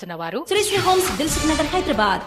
అందిస్తున్న వారు Sri homes, Dilsukh Nagar, Hyderabad.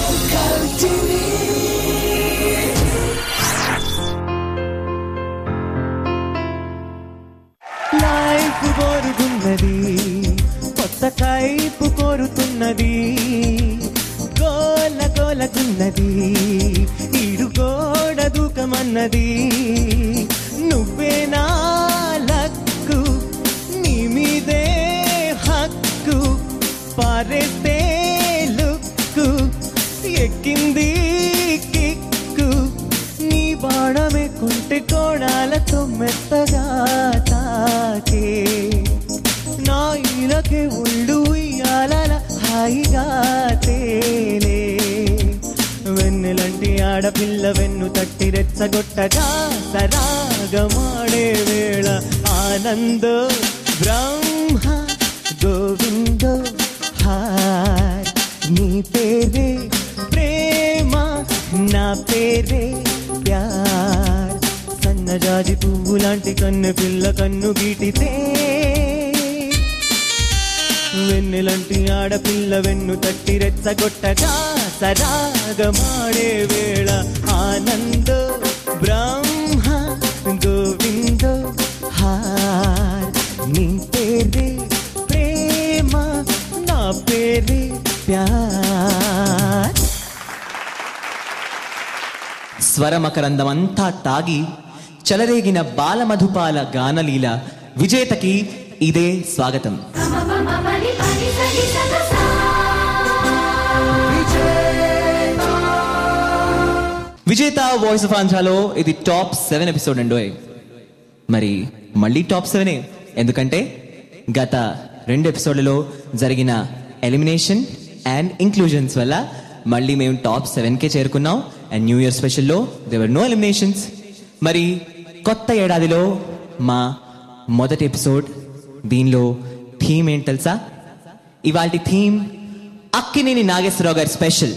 Life కోరుతున్నది, కొత్త కైపు కోరుతున్నది, గోల గోలకున్నది, ఇరుగోడ దూకమన్నది. నువ్వే నా లక్కు, నీ మీదే హక్కు, పారేస్తే లుక్కు, ఎక్కింది కిక్కు, నీ బాణమే కుంటి కోణాలతో మెత్తగా తాకే, నా ఇలకే ఒళ్ళు ఇయ్యాల హాయిగా తేలే. వెన్నెలంటి ఆడపిల్ల వెన్ను తట్టి రెచ్చగొట్టగా సరాగమాడే వేళ ఆనందో బ్రహ్మ గోవిందో హాయ్. నీ పేరే ప్రేమ, నా పేరే ప్యార్. సన్నజాజి పువ్వు లాంటి కన్ను పిల్ల కన్ను గీటితే, వెన్నెలంటి ఆడపిల్ల వెన్ను తట్టి రెచ్చగొట్టగా సరాగమాడే వేళ ఆనందో బ్రహ్మ గోవిందో హాయ్. నీ పేరే ప్రేమ, నా పేరే ప్యార్. స్వరమకరందమంతా తాగి చెలరేగిన బాలమధుపాల గానలీల విజేతకి ఇదే స్వాగతం. విజేత వాయిస్ ఆఫ్ ఆంధ్రాలో ఇది టాప్ 7 ఎపిసోడ్ అండి. మరి మళ్ళీ టాప్ 7, ఎందుకంటే గత 2 ఎపిసోడ్లలో జరిగిన ఎలిమినేషన్ అండ్ ఇంక్లూజన్స్ వల్ల మళ్ళీ మేము టాప్ 7కే చేరుకున్నాం. అండ్ న్యూ ఇయర్ స్పెషల్లో దేవర్ నో ఎలిమినేషన్స్. మరి కొత్త ఏడాదిలో మా మొదటి ఎపిసోడ్, దీనిలో థీమ్ ఏంటి తెలుసా? ఇవాల్టి థీమ్ అక్కినేని నాగేశ్వరరావు గారి స్పెషల్.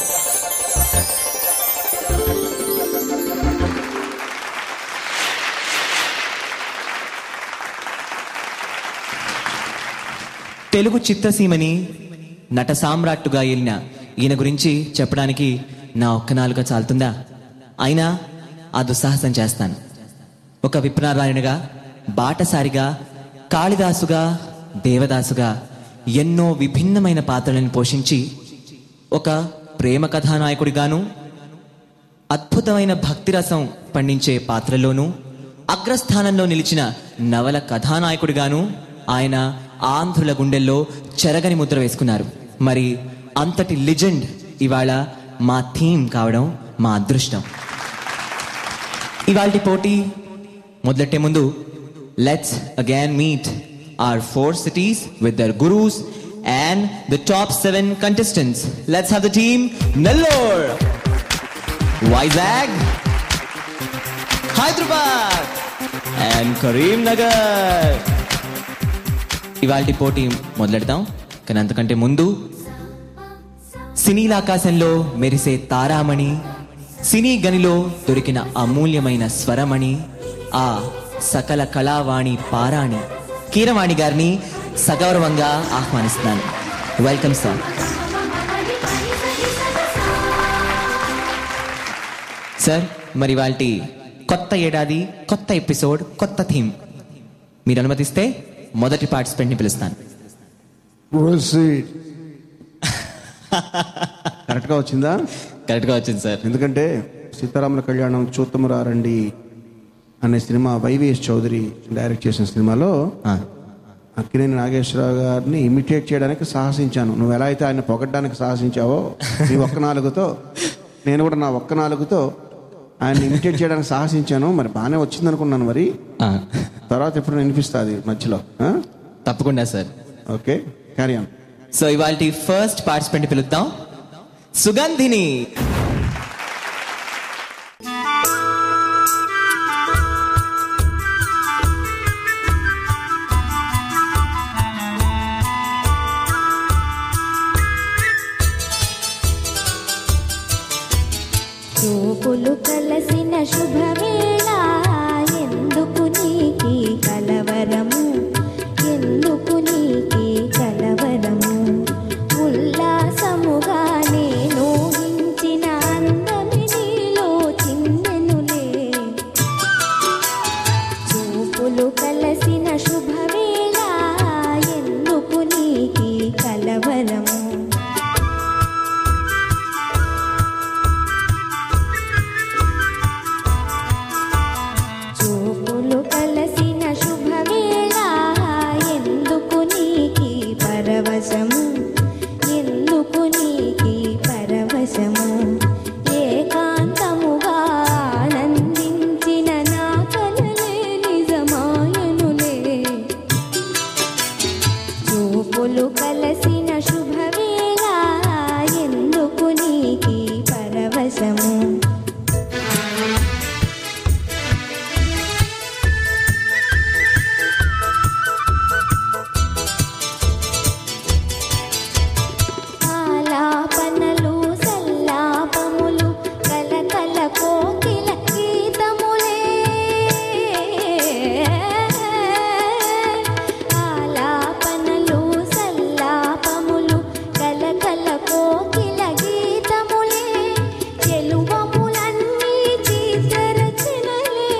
తెలుగు చిత్రసీమని నట సామ్రాట్టుగా ఏలిన ఈయన గురించి చెప్పడానికి నా ఒక్క నాలుక చాలుతుందా? అయినా ఆ దుస్సాహసం చేస్తాను. ఒక విప్రనారాయణగా, బాటసారిగా, కాళిదాసుగా, దేవదాసుగా ఎన్నో విభిన్నమైన పాత్రలను పోషించి ఒక ప్రేమ కథానాయకుడిగాను, అద్భుతమైన భక్తిరసం పండించే పాత్రలోనూ అగ్రస్థానంలో నిలిచిన నవల కథానాయకుడిగాను ఆయన ఆంధ్రుల గుండెల్లో చెరగని ముద్ర వేసుకున్నారు. మరి అంతటి లిజెండ్ ఇవాళ మా థీమ్ కావడం మా అదృష్టం. ఇవాల్టి పోటీ మొదలెట్టే ముందు let's again meet our 4 cities with their gurus and the top 7 contestants. Let's have the team Nellore, Vizag, Hyderabad and Karimnagar. ఇవాల్టి పోటీ మొదలెడతాం. కానీ అంతకంటే ముందు సినీల ఆకాశంలో మెరిసే తారామణి, సినీ గనిలో దొరికిన అమూల్యమైన స్వరమణి, ఆ సకల కళావాణి పారాణి కీరవాణి గారిని సగౌరవంగా ఆహ్వానిస్తున్నాను. Welcome sir. సార్, మరి వాటి కొత్త ఏడాది, కొత్త ఎపిసోడ్, కొత్త థీమ్, మీరు అనుమతిస్తే మొదటి పార్టిసిపెంట్ ని పిలుస్తాను. కరెక్ట్గా వచ్చిందా? కరెక్ట్గా వచ్చింది సార్. ఎందుకంటే సీతారాముల కళ్యాణం చూత్తము రండి అనే సినిమా వైవిఎస్ చౌదరి డైరెక్ట్ చేసిన సినిమాలో అక్కినేని నాగేశ్వరరావు గారిని ఇమిటేట్ చేయడానికి సాహసించాను. నువ్వు ఎలా అయితే ఆయన పొగడ్డానికి సాహసించావో నీ ఒక్క నాలుగుతో, నేను కూడా నా ఒక్క నాలుగుతో ఆయన ఇమిటేట్ చేయడానికి సాహసించాను. మరి బాగానే వచ్చింది అనుకున్నాను. మరి తర్వాత ఎప్పుడు వినిపిస్తుంది మధ్యలో? తప్పకుండా sir. Okay, carry on. So ఇవాళ ఫస్ట్ పార్టిసిపెంట్ పిలుద్దాం, సుగంధిని. చూపులు కలసిన శుభవేళ, ఎందుకు నీకి కలవరము, ఎందుకు నీకి కలవరము, ఆలాపనలు సల్లాపములు కలకల కోకిల గీతములే ఆలాపనలు సల్లాపములు కలకల కోకిల గీతములే చెలువములన్నీ చిత్రరచనలే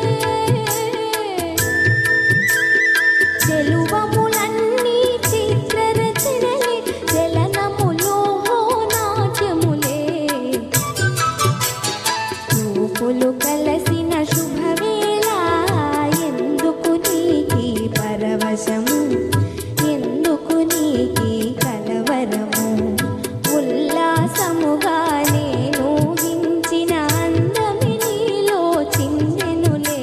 చెలువములన్నీ చిత్రరచనలే చలనములో నాట్యములే చూపులు కలసిన శుభవేళ ఎందుకు నీకి పరవశము ఎందుకు నీకి కలవరము ఉల్లాసముగా నేను హించిన అందమి నీలో చిందెనులే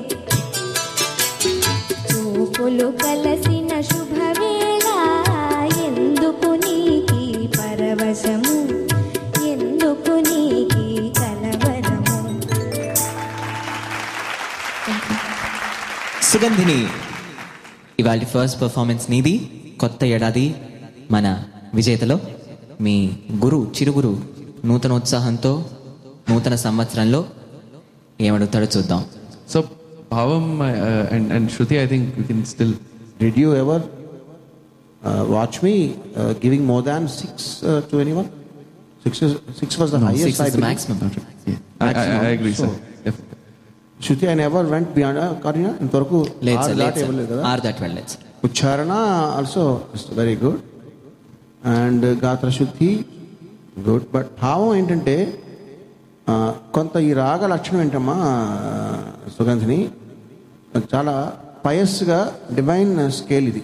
చూపులు కలసిన శుభవేళ ఎందుకు నీకి పరవశము ఎందుకు నీకి కలవరము. సుగంధిని, ఇవాళ ఫస్ట్ పర్ఫార్మెన్స్ నీది. కొత్త ఏడాది మన విజేతలో మీ చిరుగురు నూతనోత్సాహంతో నూతన సంవత్సరంలో ఏమడుగుతాడో చూద్దాం. So, Bhavam and Shruti, I think you can still. Did you ever watch me giving more than 6 to anyone? 6 was the highest. 6 is the believe. maximum. I agree, So, sir. Definitely. Shruti, I never went beyond Karina. ఇంతవరకు లేదు sir, 6 దాటి ఇవ్వలేదు కదా. 6 దాటి వెళ్ళలేదు sir. ఉచ్చారణ also very good and గాత్ర శుద్ధి గుడ్. బట్ భావం ఏంటంటే కొంత ఈ రాగ లక్షణం ఏంటమ్మా సుగంధిని, చాలా పయస్గా డివైన్ స్కేల్ ఇది.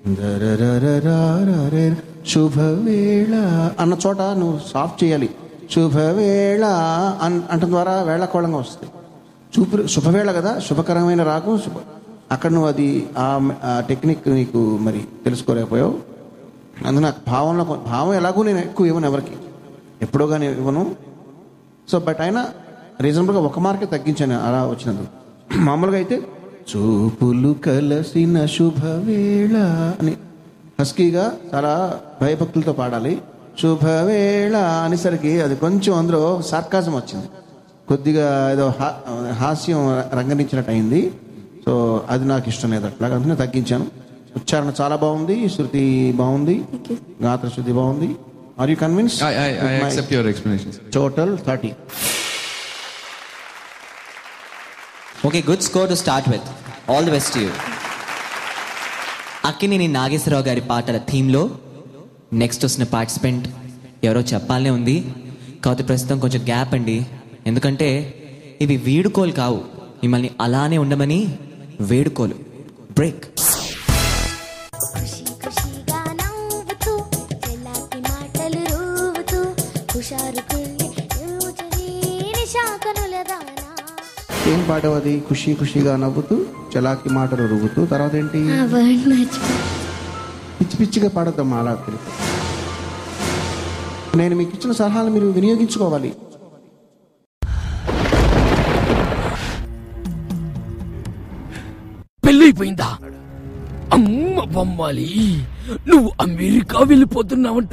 శుభవేళ అన్న చోట నువ్వు సాఫ్ట్ చేయాలి. శుభవేళ అంటం ద్వారా వేళకోళంగా వస్తుంది. శుభవేళ కదా, శుభకరమైన రాగం అక్కడ నువ్వు అది ఆ టెక్నిక్ నీకు మరి తెలుసుకోలేకపోయావు. అందులో నాకు భావం ఎలాగో నేను ఎక్కువ ఇవ్వను, ఎవరికి ఎప్పుడో కానీ ఇవ్వను. సో బట్ అయినా రీజనబుల్గా 1 మార్కే తగ్గించాను అలా వచ్చినందుకు. మామూలుగా అయితే చూపులు కలసిన శుభవేళ అని హస్కీగా చాలా భయభక్తులతో పాడాలి. శుభవేళ అనేసరికి అది కొంచెం అందులో సార్కాజం వచ్చింది, కొద్దిగా ఏదో హాస్యం రంగరించినట్టు అయింది. సో అది నాకు ఇష్టం లేదు, అట్లాగా అందుకనే తగ్గించాను. ఉచ్చారణ చాలా బాగుంది, శృతి బాగుంది, గాత్ర శృతి బాగుంది. Are you convince? I accept your explanations. Total 30. Okay, good score to start with. All the best to you. Akkineni Nageswararao గారి పాటల థీమ్లో నెక్స్ట్ వచ్చిన పార్టిసిపెంట్ ఎవరో చెప్పాలనే ఉంది. కాకపోతే ప్రస్తుతం కొంచెం గ్యాప్ అండి, ఎందుకంటే ఇవి వీడుకోలు కావు, మిమ్మల్ని అలానే ఉండమని వేడుకోలు. బ్రేక్. ఖుషి ఖుషిగా నవ్వుతూ చెలాకి మాటలు రూవుతూ హుషారు కుళ్ళి నిశాకనులదానా. ఏం పాడవు అది? ఖుషి ఖుషిగా నవ్వుతూ చలాకి మాటలు రువ్వుతూ. తర్వాత ఏంటి? పిచ్చి పిచ్చిగా పాడొద్దమ్మా అలా. నేను మీకు ఇచ్చిన సలహాలు మీరు వినియోగించుకోవాలి. పెళ్ళైపోయిందా? అమ్మ బొమ్మాలి, నువ్వు అమెరికా వెళ్ళిపోతున్నావంట.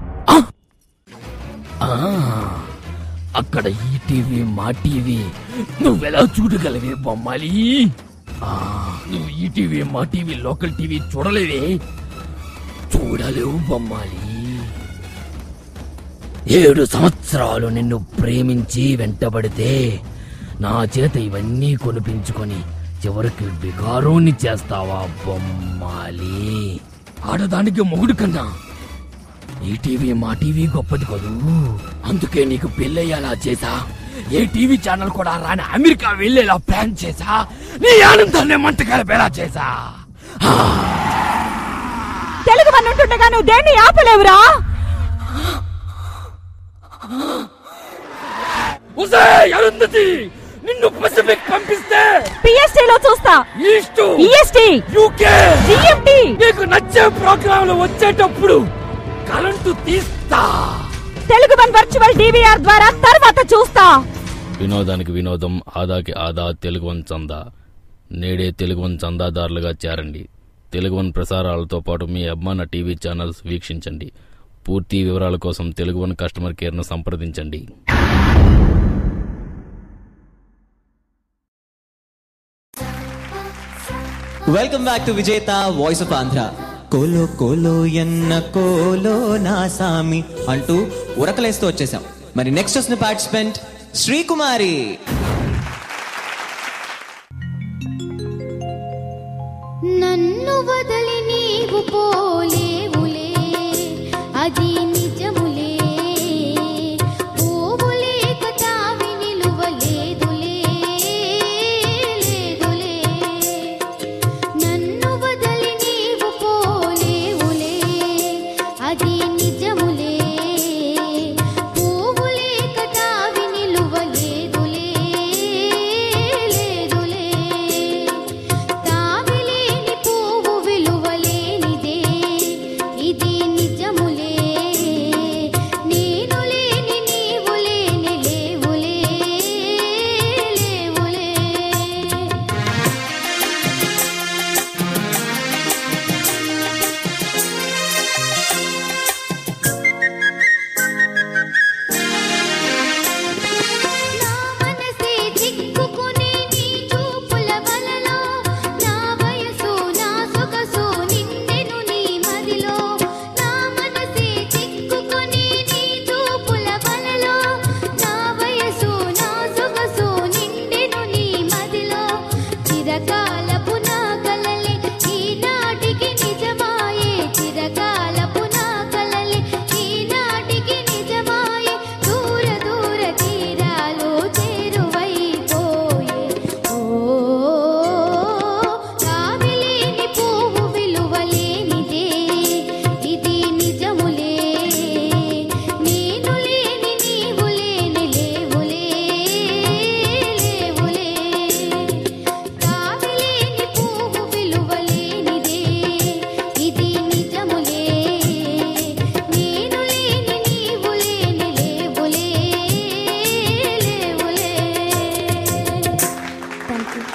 అక్కడ ఈ టీవీ మా టీవీ నువ్వెలా చూడగలవే బొమ్మాలి? నువ్వు ఈ టీవీ మా టీవీ లోకల్ టీవీ చూడలేవే? చూడలేవు బొమ్మాలి. 7 సంవత్సరాలు నిన్ను ప్రేమించి వెంటబడితే నా చేత ఇవన్నీ కొనిపించుకొని చివరికి బిగారోని చేస్తావా బొమ్మాలి? ఆడదానికి మొగుడు కన్నా ఈ టీవీ మా టీవీ గొప్పది కదూ. అందుకే నీకు పెళ్ళయ్యేలా చేసా, ఏ టీవీ ఛానల్ కూడా రాని అమెరికా వెళ్ళేలా ప్లాన్ చేసా, నీ ఆనందాన్ని మంట కలిపేలా చేసా. తెలుగువన్ ఉంటుండగా నువ్వు దేన్ని ఆపలేవురా? అరుంధతి, నిన్ను పసిఫిక్ పంపిస్తే PST లో చూస్తా. East, EST, UK, GMT. నీకు నచ్చే ప్రోగ్రాంలు వచ్చేటప్పుడు కరెంటు తీస్తా. TeluguOne వర్చువల్ DVR ద్వారా తర్వాత చూస్తా. వినోదానికి వినోదం, ఆదాకి ఆదా, TeluguOne చందా. నేడే TeluguOne చందాదారులుగా చేరండి. TeluguOne ప్రసారాలతో పాటు మీ అభిమాన టీవీ ఛానల్స్ వీక్షించండి. పూర్తి వివరాల కోసం TeluguOne కస్టమర్ కేర్ను సంప్రదించండి. Welcome back to Vijetha voice of Andhra. కోలో కోలో ఎన్న కోలో నా సామి అంటూ ఉరకలేస్తూ వచ్చేసాం. మరి నెక్స్ట్ వచ్చిన పార్టిసిపెంట్ శ్రీకుమారి. నన్ను వదలి నీవు పోలేవులే, అది నిజములే. పోవులేక తావి నిలువలేదులే, లేదులే. నన్ను వదలి నీవు పోలేవులే, అది నిజములే. పోవులేక తావి నిలువలేదులే, లేదులే. తావిలేని పువ్వు విలువలేనిదే, ఇది నిజములే. నేను లేని నీవు లేని లేవులే, లేవులే. నా మనసే చిక్కుకుని నీ చూపుల వలలో, నా వయసు నా సొగసు నిండెను నీ మదిలో. నా మనసే చిక్కుకుని నీ చూపుల వలలో, నా వయసు నా సొగసు నిండెను నీ మదిలో. చిరకాలపు నా కలలే ఈనాటికి నిజమాయే, చిరకాలపు నా కలలే ఈనాటికి నిజమాయే. దూర దూర తీరాలు చేరువైపోయే. ఓ తావిలేని పువ్వు విలువలేనిదే, ఇది నిజములే. నేను లేని నీవు లేని లేవులే, లేవులే. తావిలేని పువ్వు విలువలేనిదే, ఇది నిజములే. నేను లేని నీవు లేని లేవులే, లేవులే. Thank you.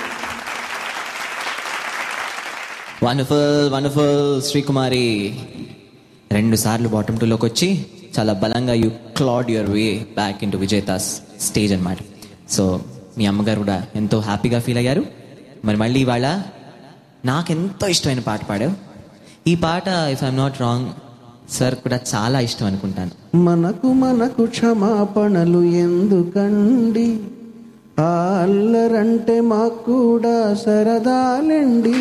Wonderful wonderful Srikumari. 2 సార్లు బాటమ్ 2లోకి వచ్చి చాలా బలంగా you clawed your way back into Vijetha's stage అన్నమాట. సో మీ అమ్మగారు కూడా ఎంతో హ్యాపీగా ఫీల్ అయ్యారు. మరి మళ్ళీ ఇవాళ నాకెంతో ఇష్టమైన పాట పాడావు. ఈ పాట if I'm not wrong sir కూడా చాలా ఇష్టం అనుకుంటాను. మనకు మనకు క్షమాపణలు ఎందుకండి, ఆ అల్లరంటే మాకు కూడా సరదాలండి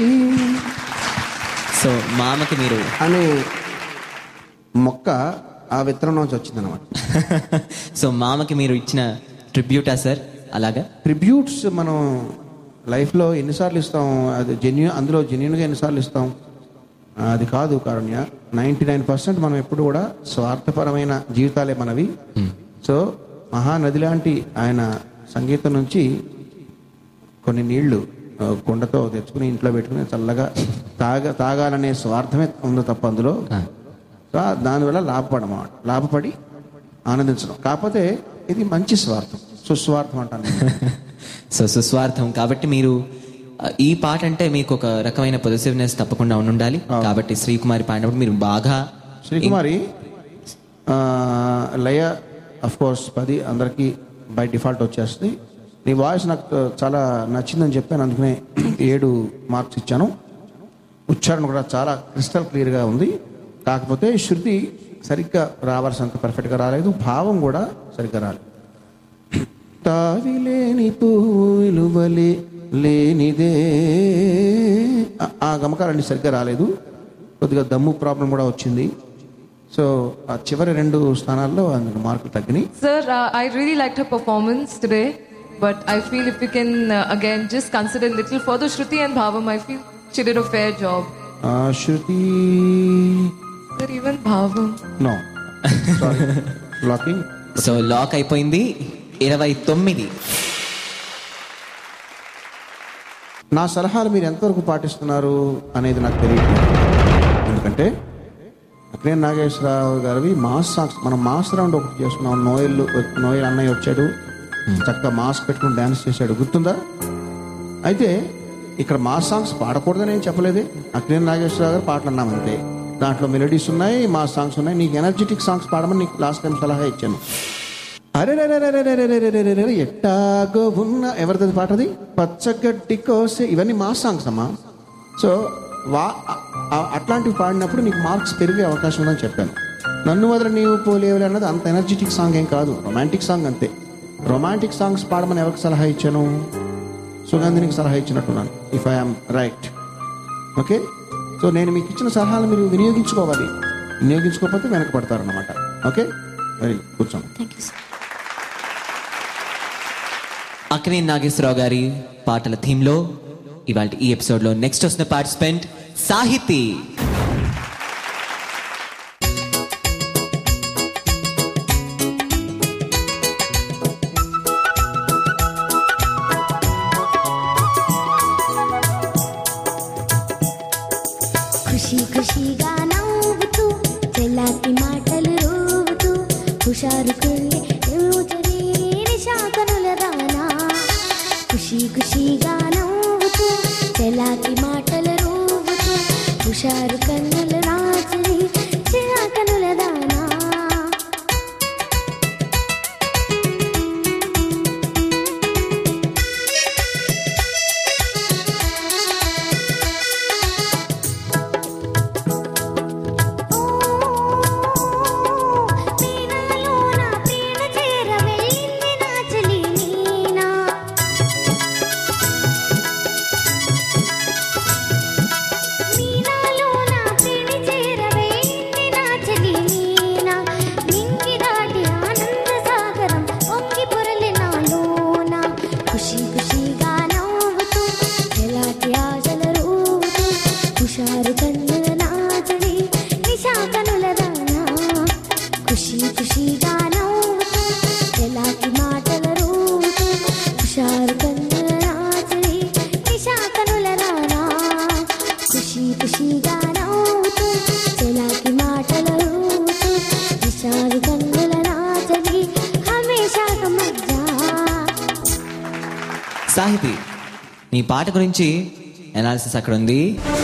సో మామకి మీరు అనే మొక్క ఆ విత్తనం నుంచి వచ్చిందనమాట. సో మామకి మీరు ఇచ్చిన ట్రిబ్యూటా సార్? అలాగా ట్రిబ్యూట్స్ మనం లైఫ్లో ఎన్నిసార్లు ఇస్తాం, అది అందులో జెన్యున్గా ఎన్నిసార్లు ఇస్తాం అది కాదు కారుణ్య. 99% మనం ఎప్పుడు కూడా స్వార్థపరమైన జీవితాలే మనవి. సో మహానది లాంటి ఆయన సంగీతం నుంచి కొన్ని నీళ్లు కుండతో తెచ్చుకుని ఇంట్లో పెట్టుకుని చల్లగా తాగాలనే స్వార్థమే ఉంది తప్ప అందులో. సో దానివల్ల లాభపడి ఆనందించడం. కాకపోతే ఇది మంచి స్వార్థం, సుస్వార్థం అంటాను. సో సుస్వార్థం కాబట్టి మీరు ఈ పాట అంటే మీకు ఒక రకమైన పొజిటివ్నెస్ తప్పకుండా ఉండాలి. కాబట్టి శ్రీకుమారి పాడినప్పుడు మీరు బాగా శ్రీకుమారి లయ అఫ్ కోర్స్ 10 అందరికీ బై డిఫాల్ట్ వచ్చేస్తుంది. నీ వాయిస్ నాకు చాలా నచ్చిందని చెప్పాను, అందుకనే 7 మార్క్స్ ఇచ్చాను. ఉచ్చారణ కూడా చాలా క్రిస్టల్ క్లియర్గా ఉంది. కాకపోతే శృతి సరిగ్గా రావాల్సినంత పర్ఫెక్ట్గా రాలేదు, భావం కూడా సరిగ్గా రాలేదు. తావిలేని పూలువలే లేనిదే ఆ గమకాలన్నీ సరిగ్గా రాలేదు. కొద్దిగా దమ్ము ప్రాబ్లం కూడా వచ్చింది. సో ఆ చివరి 2 స్థానాల్లో అందుకు మార్కులు తగ్గినాయి. Sir, I really liked her performance today, but I feel if you can again just consider little further Shruti and Bhavam, I feel she did a fair job. Shruti, Sir, even Bhavam. No, sorry, blocking. So lock అయిపోయింది 29. నా సలహాలు మీరు ఎంతవరకు పాటిస్తున్నారు అనేది నాకు తెలియదు. ఎందుకంటే అక్కినేని నాగేశ్వరరావు గారివి మాస్ సాంగ్స్. మనం మాస్ రౌండ్ ఒకటి చేసుకున్నాం. నోయల్ అన్నయ్య వచ్చాడు, చక్కగా మాస్క్ పెట్టుకుని డ్యాన్స్ చేశాడు, గుర్తుందా? అయితే ఇక్కడ మాస్ సాంగ్స్ పాడకూడదని ఏం చెప్పలేదే. అక్కినేని నాగేశ్వరరావు గారు పాటలు అన్నాం అంతే. దాంట్లో మెలోడీస్ ఉన్నాయి, మాస్ సాంగ్స్ ఉన్నాయి. నీకు ఎనర్జెటిక్ సాంగ్స్ పాడమని నీకు లాస్ట్ టైం సలహా ఇచ్చాను. అరే ఎట్టాగో ఉన్న ఎవరిది పాటది? పచ్చగడ్డి కోసే. ఇవన్నీ మాస్ సాంగ్స్ అమ్మా. సో అట్లాంటివి పాడినప్పుడు నీకు మార్క్స్ పెరిగే అవకాశం ఉందని చెప్పాను. నన్ను వదల నీవు పోలేవులే అన్నది అంత ఎనర్జెటిక్ సాంగ్ ఏం కాదు, రొమాంటిక్ సాంగ్ అంతే. రొమాంటిక్ సాంగ్స్ పాడమని ఎవరికి సలహా ఇచ్చాను? సుగంధినికి సలహా ఇచ్చినట్టున్నాను, if I'm right. Okay, so నేను మీకు ఇచ్చిన సలహాలు మీరు వినియోగించుకోవాలి. వినియోగించుకోకపోతే వెనకపడతారన్నమాట. ఓకే, మరి కూర్చోండి. అక్కినేని నాగేశ్వరరావు గారి పాటల థీమ్లో ఇవాళ ఈ ఎపిసోడ్లో నెక్స్ట్ వస్తున్న పార్టిసిపెంట్ సాహితి. ఖుషి ఖుషిగా నవ్వుతూ చెల్లాకి మాటలు రోవుతూ హుషారు కుళ్ళి నిశాకనుల రానా. ఖుషి ఖుషిగా నవ్వుతూ చెల్లాకి మాటలు రోవుతూ హుషారు కన్నుల రాజని నిశాకనుల రానా. సాహితి, నీ పాట గురించి అనాలిసిస్ అక్కడ ఉంది.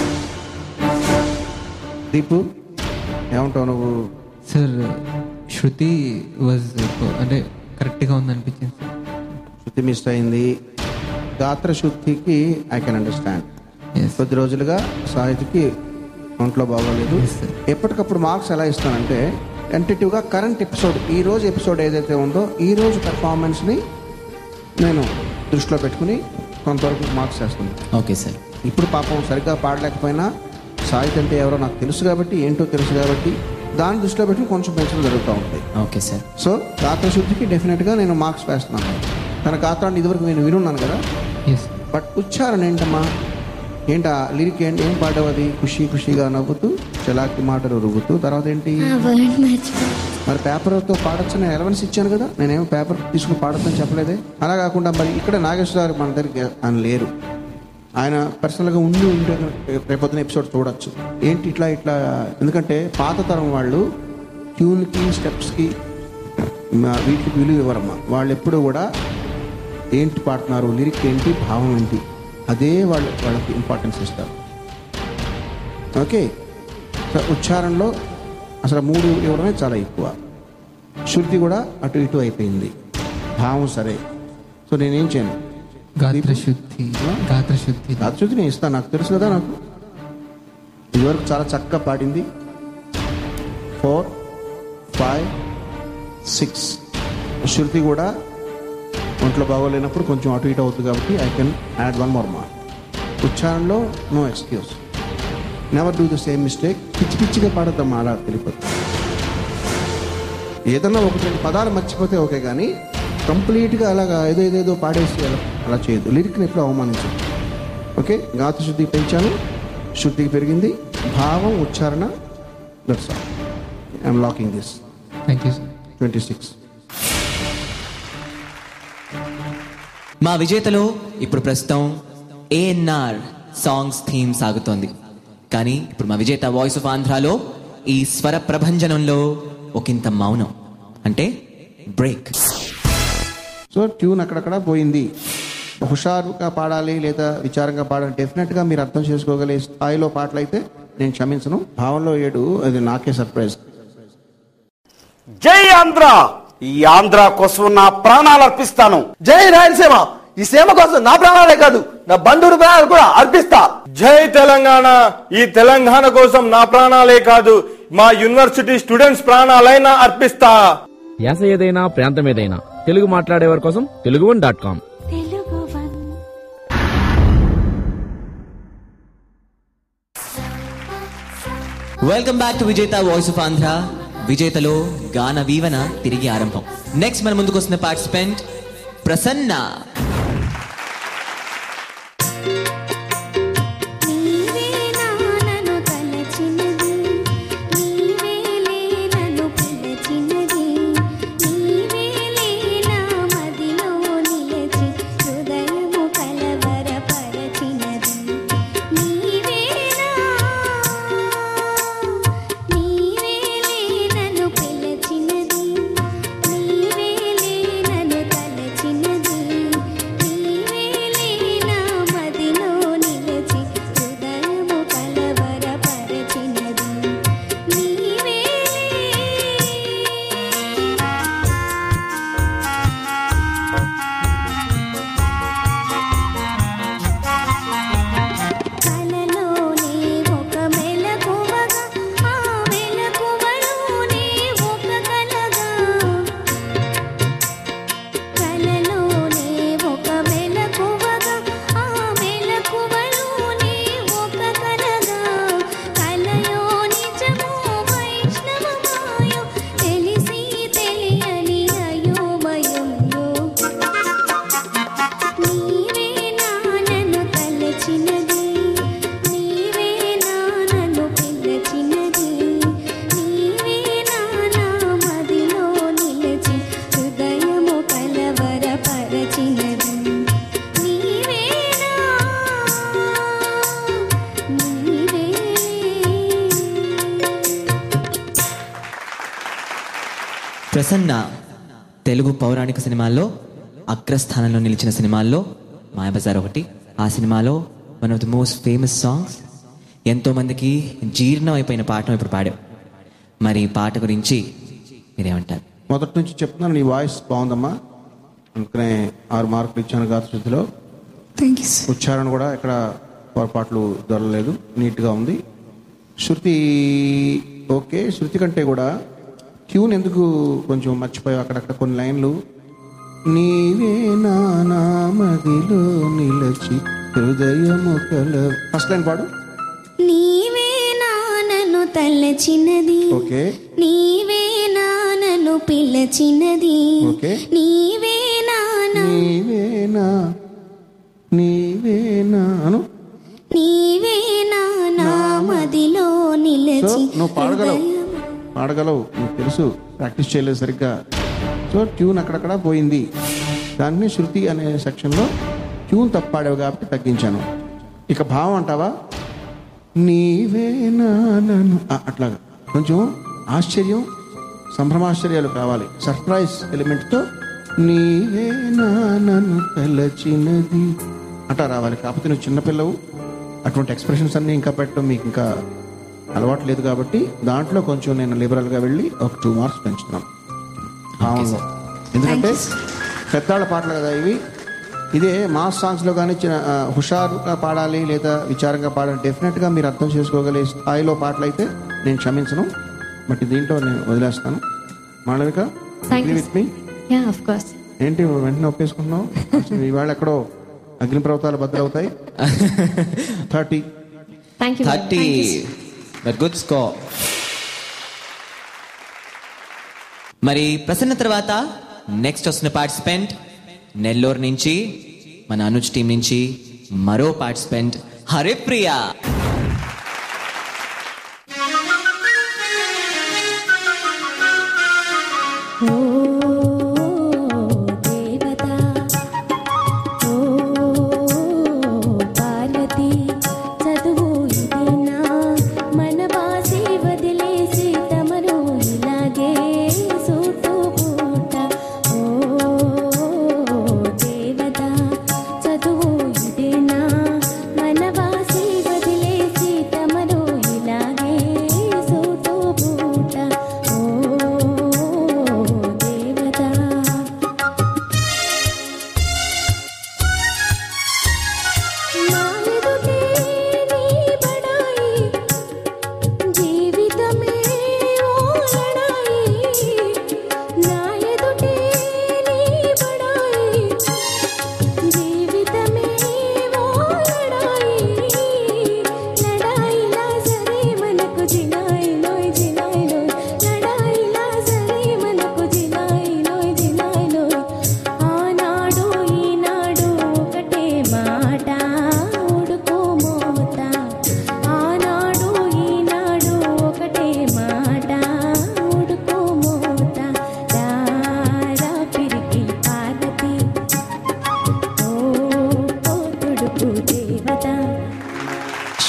దీపు ఏమంటావు నువ్వు? సార్ శృతి వాజ్ అంటే కరెక్ట్గా ఉంది అనిపించింది సార్. శృతి మిస్ అయింది. గాత్ర శుద్ధికి ఐ కెన్ అండర్స్టాండ్. కొద్ది రోజులుగా సాహితికి ఒంట్లో బాగోలేదు. ఎప్పటికప్పుడు మార్క్స్ ఎలా ఇస్తానంటే టెంటేటివ్గా కరెంట్ ఎపిసోడ్, ఈ రోజు ఎపిసోడ్ ఏదైతే ఉందో ఈ రోజు పెర్ఫార్మెన్స్ని నేను దృష్టిలో పెట్టుకుని కొంతవరకు మార్క్స్ చేస్తాను. Okay sir. ఇప్పుడు పాపం సరిగ్గా పాడలేకపోయినా సాహిత్య అంటే ఎవరో నాకు తెలుసు కాబట్టి, ఏంటో తెలుసు కాబట్టి దాన్ని దృష్టిలో పెట్టుకుని కొంచెం పెంచడం జరుగుతూ ఉంటాయి. Okay sir. సో గాత్ర శుద్ధికి డెఫినెట్గా నేను మార్క్స్ వేస్తున్నాను. తన గాత్రాన్ని ఇదివరకు నేను వినున్నాను కదా, బట్ ఉచ్చారణ ఏంటమ్మా, ఏంటా లిరిక్ ఏంటి, ఏం పాడవు అది? ఖుషి ఖుషిగా నవ్వుతూ చలాకి మాటలు రువ్వుతూ, తర్వాత ఏంటి మరి పేపర్తో పాడొచ్చు. నేను ఎలవెన్స్ ఇచ్చాను కదా, నేనేమో పేపర్ తీసుకుని పాడొచ్చని చెప్పలేదే. అలా కాకుండా మరి ఇక్కడ నాగేశ్వరరావు మన దగ్గరికి ఆయన లేరు, ఆయన పర్సనల్గా ఉండి ఉంటే రేపొద్దున ఎపిసోడ్ చూడొచ్చు. ఏంటి ఇట్లా ఇట్లా, ఎందుకంటే పాత తరం వాళ్ళు ట్యూన్కి స్టెప్స్కి వీటికి విలువ ఇవ్వరమ్మా. వాళ్ళు ఎప్పుడు కూడా ఏంటి పాడుతున్నారు, లిరిక్ ఏంటి, భావం ఏంటి, అదే వాళ్ళకి ఇంపార్టెన్స్ ఇస్తారు. ఓకే, ఉచ్చారణలో అసలు 3 ఇవ్వడమే చాలా ఎక్కువ. శృతి కూడా అటు ఇటు అయిపోయింది, భావం సరే. సో నేనేం చేయను, గాత్ర శుద్ధి నేను ఇస్తాను. నాకు తెలుసు కదా, నాకు ఇదివరకు చాలా చక్కగా పాడింది. 4, 5, 6. శృతి కూడా ఒంట్లో బాగోలేనప్పుడు కొంచెం అటు ఇటు అవుతుంది కాబట్టి I can add 1 more mark. ఉచ్చారణలో no excuse, never do the same mistake. పిచ్చి పిచ్చిగా పాడద్దాం, అలా తెలియపోతుంది. ఏదన్నా 1-2 పదాలు మర్చిపోతే ఓకే, కానీ కంప్లీట్గా అలాగా ఏదేదో పాడేసి అలా చేయదు. లిరిక్ని ఎప్పుడు అవమానించదు. ఓకే, గాత్ర శుద్ధికి పెంచాను, శుద్ధికి పెరిగింది, భావం ఉచ్చారణ. That's all. I'm locking this. Thank you sir. 26. మా విజేతలో ఇప్పుడు ప్రస్తుతం ANR సాంగ్స్ థీమ్ సాగుతోంది. కానీ ఇప్పుడు మా విజేత వాయిస్ ఆఫ్ ఆంధ్రాలో ఈ స్వర ప్రభంజనంలో ఒకంత మౌనం అంటే బ్రేక్. సో ట్యూన్ అక్కడక్కడ పోయింది. హుషారుగా పాడాలి లేదా విచారంగా పాడాలి, డెఫినెట్గా మీరు అర్థం చేసుకోగలిగే స్థాయిలో పాటలు అయితే నేను క్షమించను. భావంలో 7 అది నాకే సర్ప్రైజ్. జై ఆంధ్ర, ఈ ఆంధ్ర కోసం నా ప్రాణాలు అర్పిస్తాను. జై రాయలసీమ, ఈ సీమ కోసం నా ప్రాణాలే కాదు నా బంధువుల ప్రాణాలు కూడా అర్పిస్తా. జై తెలంగాణ, ఈ తెలంగాణ కోసం నా ప్రాణాలే కాదు మా యూనివర్సిటీ స్టూడెంట్స్ ప్రాణాలైనా అర్పిస్తా. యాస ఏదైనా ప్రాంతం ఏదైనా తెలుగు మాట్లాడేవారి కోసం TeluguOne.com. Welcome back to Vijetha voice of Andhra. విజేతలో గాన వీవన తిరిగి ఆరంభం. నెక్స్ట్ మన ముందుకు వస్తున్న పార్టిసిపెంట్ ప్రసన్న. ప్రసన్న తెలుగు పౌరాణిక సినిమాల్లో అగ్రస్థానంలో నిలిచిన సినిమాల్లో మాయాబజార్ ఒకటి. ఆ సినిమాలో one of the most famous songs, ఎంతో మందికి జీర్ణం అయిపోయిన పాటను ఇప్పుడు పాడావు. మరి ఈ పాట గురించి మీరేమంటారు? మొదటి నుంచి చెప్తున్నాను, నీ వాయిస్ బాగుందమ్మా, అందుకనే 6 మార్కులు ఇచ్చాను గాత్ర శుద్ధిలో. ఉచ్చారణ కూడా ఎక్కడ పొరపాట్లు దొరలేదు, నీట్గా ఉంది. శృతి ఓకే, శృతి కంటే కూడా ట్యూన్ ఎందుకు కొంచెం మర్చిపోయావు అక్కడక్కడ కొన్ని లైన్లు. నీవే నామదిలో నిలచి హృదయము కల, ఫస్ట్ లైన్ పాడు. నీవే నానను తలచినది, ఓకే. నీవే నానను పిలచినది, ఓకే. నీవే నానా నీవే నాను నీవే నామదిలో నిలచి. నువ్వు పాడగలవు నీకు తెలుసు, ప్రాక్టీస్ చేయలేదు సరిగ్గా. సో ట్యూన్ అక్కడక్కడ పోయింది. దాన్ని శృతి అనే సెక్షన్లో ట్యూన్ తప్పాడావు కాబట్టి తగ్గించాను. ఇక భావం అంటావా, నీవే నానను అట్లాగా కొంచెం ఆశ్చర్యం, సంభ్రమాశ్చర్యాలు కావాలి, సర్ప్రైజ్ ఎలిమెంట్తో నీవే నానను తలచినది అట్లా రావాలి. కాకపోతే నువ్వు చిన్నపిల్లవు, అటువంటి ఎక్స్ప్రెషన్స్ అన్నీ ఇంకా పెట్టడం మీకు ఇంకా అలవాటు లేదు కాబట్టి దాంట్లో కొంచెం నేను లిబరల్గా వెళ్ళి ఒక 2 మార్క్స్ పెంచుతున్నాను భావంలో. ఎందుకంటే పెద్దాళ్ళ పాటలు కదా ఇవి. ఇదే మాస్ సాంగ్స్లో కానీ హుషారుగా పాడాలి లేదా విచారంగా పాడాలి, డెఫినెట్గా మీరు అర్థం చేసుకోగలిగే స్థాయిలో పాటలు అయితే నేను క్షమించను. బట్ దీంట్లో నేను వదిలేస్తాను. Malavika, with me? ఏంటి వెంటనే ఒప్పేసుకున్నావు? ఇవాళ ఎక్కడో అగ్నిపర్వతాలు బద్దలవుతాయి. 30. Good score. మరి ప్రసన్న తర్వాత నెక్స్ట్ వస్తున్న పార్టిసిపెంట్ నెల్లూరు నుంచి, మన అనుజ్ టీం నుంచి మరో పార్టిసిపెంట్ హరిప్రియ. పార్వతి చదువు ఇదేనా, మన బాసి వదిలేసి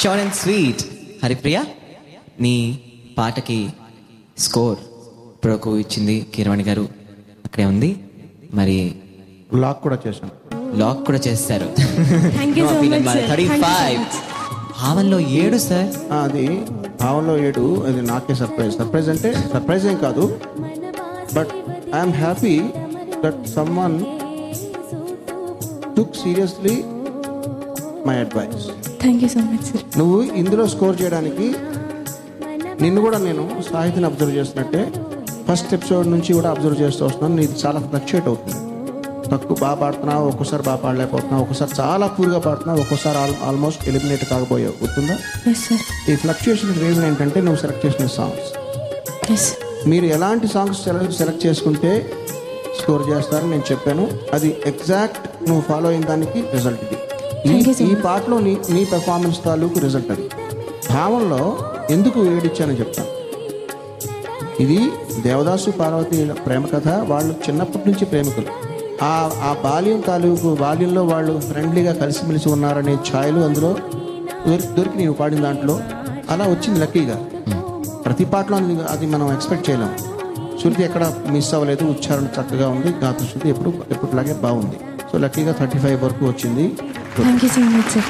షార్ట్ అండ్ స్వీట్. హరిప్రియ, నీ పాటకి స్కోర్ ఇప్పటివరకు ఇచ్చింది కీరవాణి గారు, అక్కడే ఉంది. మరి లాక్ కూడా చేశాను. లాక్ కూడా చేస్తారు. 35 భావంలో 7 సార్. అది భావంలో 7. అది నాకే సర్ప్రైజ్ అంటే సర్ప్రైజ్ ఏం కాదు, but I'm happy that someone took seriously my advice. Thank you so much sir. నువ్వు ఇందులో స్కోర్ చేయడానికి నిన్ను కూడా నేను సాహిత్యాన్ని అబ్జర్వ్ చేస్తున్నట్టే ఫస్ట్ ఎపిసోడ్ నుంచి కూడా అబ్జర్వ్ చేస్తూ వస్తున్నాను. నీది చాలా ఫ్లక్చుయేట్ అవుతుంది. తక్కువ బాగా పాడుతున్నావు, ఒక్కోసారి బాగా పాడలేకపోతున్నావు, ఒక్కోసారి చాలా పూర్గా పాడుతున్నావు, ఒక్కోసారి ఆల్మోస్ట్ ఎలిమినేట్ కాకపోయావు. గుర్తుందా? ఈ ఫ్లక్చుయేషన్ రీజన్ ఏంటంటే నువ్వు సెలెక్ట్ చేసిన సాంగ్స్. మీరు ఎలాంటి సాంగ్స్ సెలెక్ట్ చేసుకుంటే స్కోర్ చేస్తారని నేను చెప్పాను. అది ఎగ్జాక్ట్ నువ్వు ఫాలో అయిన దానికి రిజల్ట్ ఇది. ఈ పాటలో నీ పెర్ఫార్మెన్స్ తాలూకు రిజల్ట్ అది. భావంలో ఎందుకు ఏడిచ్చానని చెప్తాను. ఇది దేవదాసు పార్వతి ప్రేమ కథ. వాళ్ళు చిన్నప్పటి నుంచి ప్రేమికులు. ఆ బాల్యంలో వాళ్ళు ఫ్రెండ్లీగా కలిసిమెలిసి ఉన్నారనే ఛాయలు అందులో దొరికి నేను పాడిన దాంట్లో అలా వచ్చింది లక్కీగా. ప్రతి పాటలో అది మనం ఎక్స్పెక్ట్ చేయలేం. శృతి ఎక్కడ మిస్ అవ్వలేదు, ఉచ్చారణ చక్కగా ఉంది, గాత శృతి ఎప్పుడులాగే బాగుంది. సో లక్కీగా 35 వరకు వచ్చింది. Thank you so much sir.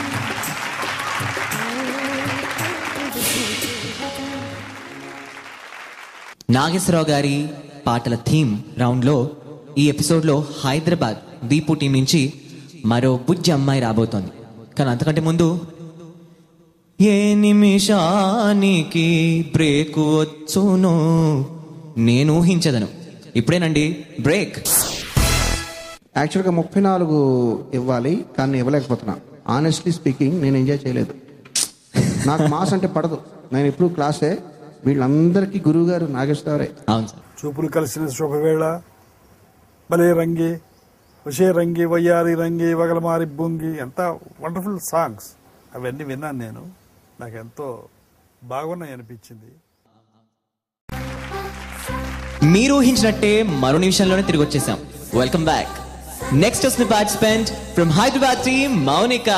Nageswararao గారి పాటల థీమ్ రౌండ్లో ఈ ఎపిసోడ్లో హైదరాబాద్ దీపు టీం నుంచి మరో బుజ్జి అమ్మాయి రాబోతోంది. కానీ అంతకంటే ముందు ఏ నిమిషానికి బ్రేక్ వచ్చును నేను ఊహించదను. ఇప్పుడేనండి బ్రేక్. యాక్చువల్గా 34 ఇవ్వాలి, కానీ ఇవ్వలేకపోతున్నా. ఆనెస్ట్లీ స్పీకింగ్ నేను ఎంజాయ్ చేయలేదు. నాకు మాస్ అంటే పడదు. నేను ఇప్పుడు క్లాసే. వీళ్ళందరికీ గురువు గారు నాగేశ్వరరావే. అవును సార్. చూపులు కలిసిన శుభవేళ, భలే రంగి, ఉషే రంగి, వయ్యారి రంగి, వగలమారి బొంగి, ఎంత వండర్ఫుల్ సాంగ్స్. అవన్నీ విన్నాను నేను. నాకు ఎంతో బాగున్నాయి అనిపించింది. మీరు ఊహించినట్టే మరో నిమిషంలోనే తిరిగి వచ్చేసాం. Welcome back. నెక్స్ట్ వస్తున్న participant from Hyderabad team Mounika.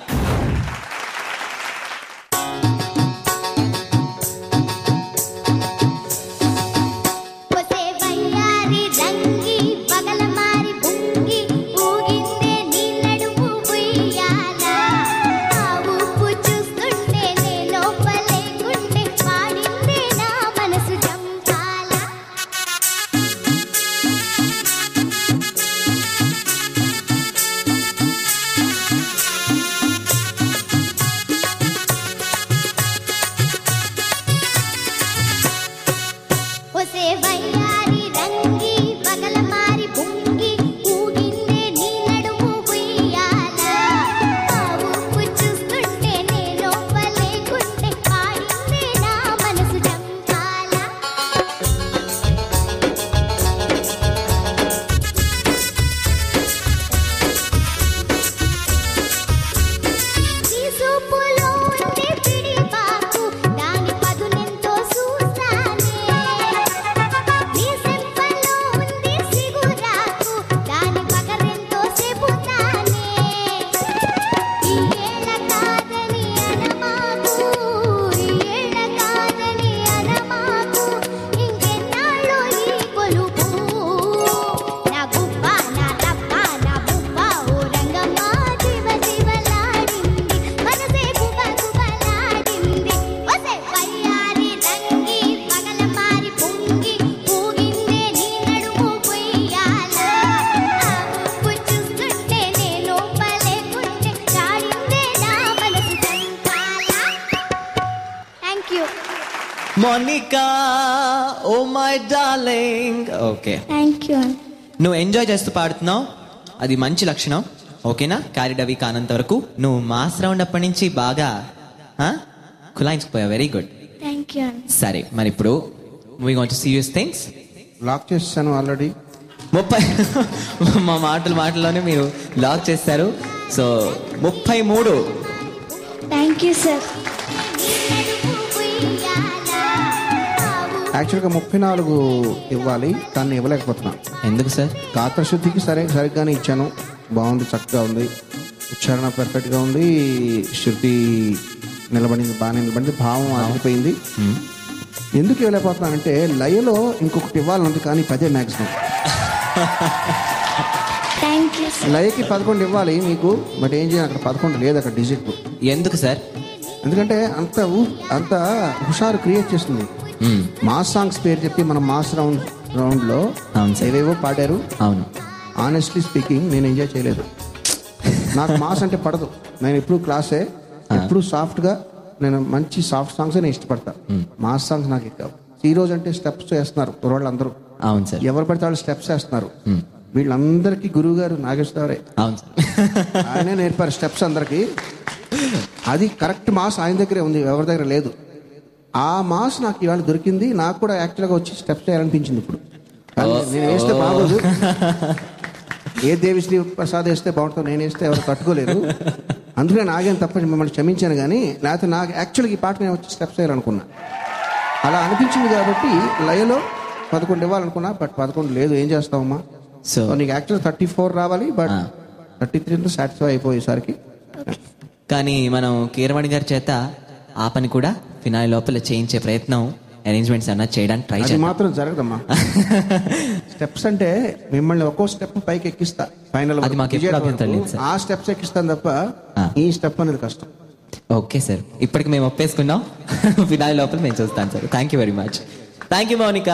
Monica, oh my darling. Okay, thank you. నువ్వు ఎంజాయ్ చేస్తూ పాడుతున్నావు, అది మంచి లక్షణం. ఓకేనా? క్యారీడ్ అవి కానంత వరకు నువ్వు మాస్ రౌండ్ అప్పటి నుంచి బాగా కులాయించుకుపోయావు. Very good. Thank you. సరే, మరి ఇప్పుడు moving on to serious things. Lock చేస్తాను ఆల్రెడీ. 30 మా మాటల్లోనే మీరు లాక్ చేస్తారు. సో 33. Thank you sir. యాక్చువల్గా 34 ఇవ్వాలి, కానీ ఇవ్వలేకపోతున్నా. ఎందుకు సార్? గాత్రశుద్ధికి సరిగ్గానే ఇచ్చాను. బాగుంది, చక్కగా ఉంది, ఉచ్చారణ పర్ఫెక్ట్గా ఉంది, శృతి నిలబడింది, బాగానే నిలబడింది, భావం ఆగిపోయింది. ఎందుకు ఇవ్వలేకపోతున్నానంటే లయలో ఇంకొకటి ఇవ్వాలన్నది కానీ 10 మ్యాక్సిమం. లయకి 11 ఇవ్వాలి మీకు, బట్ ఏం చేయాలి, అక్కడ 11 లేదు, అక్కడ డిజిట్. ఎందుకు సార్? ఎందుకంటే అంత హుషారు క్రియేట్ చేస్తుంది. మాస్ సాంగ్స్ పేరు చెప్పి మనం మాస్ రౌండ్లో ఏవేవో పాడారు. అవును, ఆనెస్ట్లీ స్పీకింగ్ నేను ఎంజాయ్ చేయలేదు. నాకు మాస్ అంటే పడదు. నేను ఎప్పుడు క్లాసే, ఎప్పుడు సాఫ్ట్గా, నేను మంచి సాఫ్ట్ సాంగ్స్ నేను ఇష్టపడతా. మాస్ సాంగ్స్ నాకు ఎక్కువ. ఈ రోజు అంటే స్టెప్స్ వేస్తున్నారు కుర్రాళ్ళందరూ. అవును సార్, ఎవరు పడితే వాళ్ళు స్టెప్స్ వేస్తున్నారు. వీళ్ళందరికీ గురువు గారు నాగేశ్వరరావు. అవును సార్, ఆయనే నేర్పారు స్టెప్స్ అందరికి. అది కరెక్ట్ మాస్ ఆయన దగ్గరే ఉంది, ఎవరి దగ్గర లేదు. ఆ మాస్ నాకు ఇవాళ దొరికింది. నాకు కూడా యాక్చువల్గా వచ్చి స్టెప్స్ చేయాలనిపించింది. ఇప్పుడు నేను వేస్తే బాగోదు, ఏ దేవిశ్రీ ప్రసాద్ వేస్తే బాగుంటుంది, నేను వేస్తే ఎవరు కట్టుకోలేరు. అందుకే నాగేం తప్ప మిమ్మల్ని క్షమించాను. కానీ లేకపోతే నాకు యాక్చువల్గా ఈ పాట నేను వచ్చి స్టెప్స్ వేయాలనుకున్నా. అలా అనిపించింది కాబట్టి లయలో 11 ఇవ్వాలనుకున్నా, బట్ 11 లేదు. ఏం చేస్తావమ్మా? సో నీకు యాక్చువల్ 34 రావాలి, బట్ 33 సాటిస్ఫై అయిపోయేసరికి. కానీ మనం కీరవాణి గారి చేత ఆ పని కూడా ఫినాయిల్ లోపల చేయించే ప్రయత్నం, అరేంజ్మెంట్స్ అన్నా చేయడానికి ట్రై చేయాలి. మాత్రం జరగదమ్మా. స్టెప్స్ అంటే మిమ్మల్ని ఒక్కో స్టెప్ పైకి ఎక్కిస్తా ఫైనల్. అది మాకు ఎప్పుడు అభ్యంతరం లేదు సార్. ఆ స్టెప్స్ ఎక్కిస్తాను తప్ప ఈ స్టెప్ అనేది కష్టం. ఓకే సార్, ఇప్పటికి మేము ఒప్పేసుకున్నాం. ఫినాయిల్ లోపల మేము చూస్తాను sir. Thank you very much. Thank you Mounika.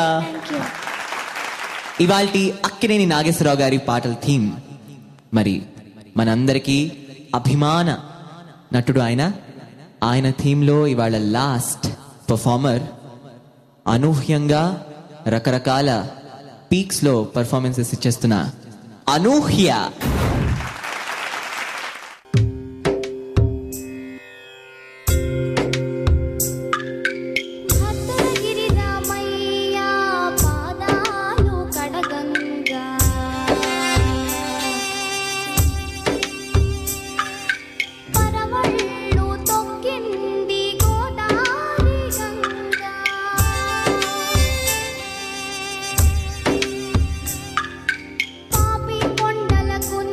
ఇవాల్టి అక్కినేని నాగేశ్వరరావు గారి పాటల థీమ్ మరి మనందరికీ అభిమాన నటుడు ఆయన థీమ్లో ఇవాళ లాస్ట్ పర్ఫార్మర్, అనూహ్యంగా రకరకాల పీక్స్లో పర్ఫార్మెన్సెస్ ఇచ్చేస్తున్న అనూహ్య. పాపి కొండలకు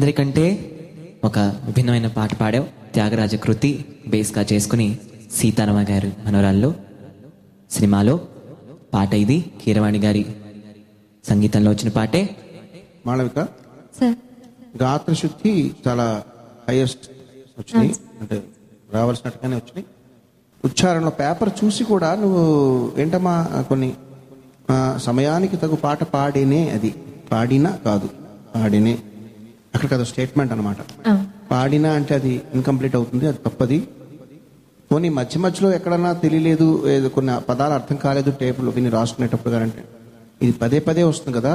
అందరికంటే ఒక విభిన్నమైన పాట పాడావు. త్యాగరాజ కృతి బేస్గా చేసుకుని సీతారామ గారు మనోరాల్లో సినిమాలో పాట ఇది. కీరవాణి గారి సంగీతంలో వచ్చిన పాటే. మాళవిక గాత్ర శుద్ధి చాలా హైయెస్ట్ వచ్చినాయి, అంటే రావాల్సినట్టుగానే వచ్చినాయి. ఉచ్చారణలో పేపర్ చూసి కూడా నువ్వు ఏంటమ్మా కొన్ని సమయానికి తగు పాట పాడినే, అది పాడినా కాదు పాడినే, అక్కడ కదా స్టేట్మెంట్ అనమాట. పాడినా అంటే అది ఇన్కంప్లీట్ అవుతుంది, అది తప్పది. పోనీ మధ్య మధ్యలో ఎక్కడన్నా తెలియలేదు, కొన్ని పదాలు అర్థం కాలేదు టేపులు విని రాసుకునేటప్పుడు అంటే ఇది పదే పదే వస్తుంది కదా.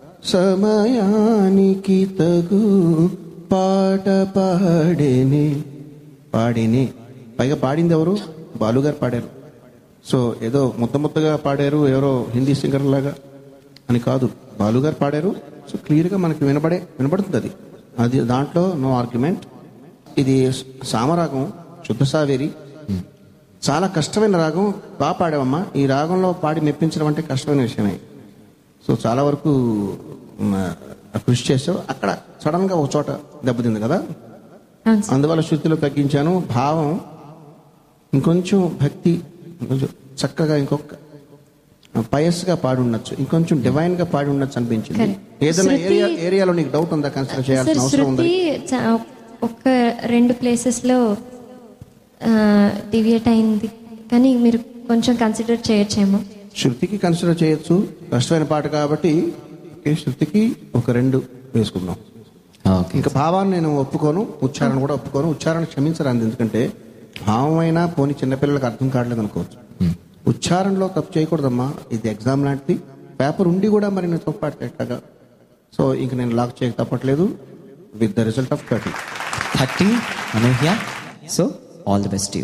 సమయానికి తగు పాట పాడేనే, పాడేనే. పైగా పాడింది ఎవరు? బాలుగారు పాడారు. సో ఏదో ముద్దగా పాడారు ఎవరో హిందీ సింగర్ లాగా అని కాదు, బాలుగారు పాడారు. సో క్లియర్గా మనకి వినపడుతుంది అది. అది దాంట్లో నో ఆర్గ్యుమెంట్. ఇది సామరాగం, శుద్ధ సావేరి, చాలా కష్టమైన రాగం. బాగా పాడావమ్మా. ఈ రాగంలో పాడి మెప్పించడం అంటే కష్టమైన విషయమే. సో చాలా వరకు కృషి చేసావు. అక్కడ సడన్ గా ఒక చోట దెబ్బతింది కదా, అందువల్ల శృతిలో తగ్గించాను. భావం ఇంకొంచెం భక్తి, ఇంకొంచెం చక్కగా, ఇంకొక పయస్ గా పాడి ఉండొచ్చు, ఇంకొంచెం డివైన్ గా పాడి ఉండొచ్చు అనిపించింది. ఏదైనా ఏరియాలో నీకు డౌట్ ఉందా? కన్సిడర్ చేయాల్సిన అవసరం ఉంది. ఒక 2 ప్లేసెస్ లో డివియేట్ అయింది, కానీ మీరు కొంచెం కన్సిడర్ చేయొచ్చేమో. శృతికి కన్సిడర్ చేయొచ్చు, కష్టమైన పాట కాబట్టి శృతికి ఒక 2 వేసుకుందాం. ఇంకా భావాన్ని నేను ఒప్పుకోను, ఉచ్చారణ కూడా ఒప్పుకోను. ఉచ్చారణ క్షమించరాంది, ఎందుకంటే భావం అయినా పోనీ చిన్నపిల్లలకు అర్థం కావట్లేదు అనుకోవచ్చు. ఉచ్చారణలో తప్పు చేయకూడదమ్మా, ఇది ఎగ్జామ్ లాంటిది. పేపర్ ఉండి కూడా మరి నేను తప్పు పాడితే ఎట్లాగా? సో ఇంక నేను లాక్ చేయక తప్పట్లేదు. With the result of 30 Anuhya. So all the best you.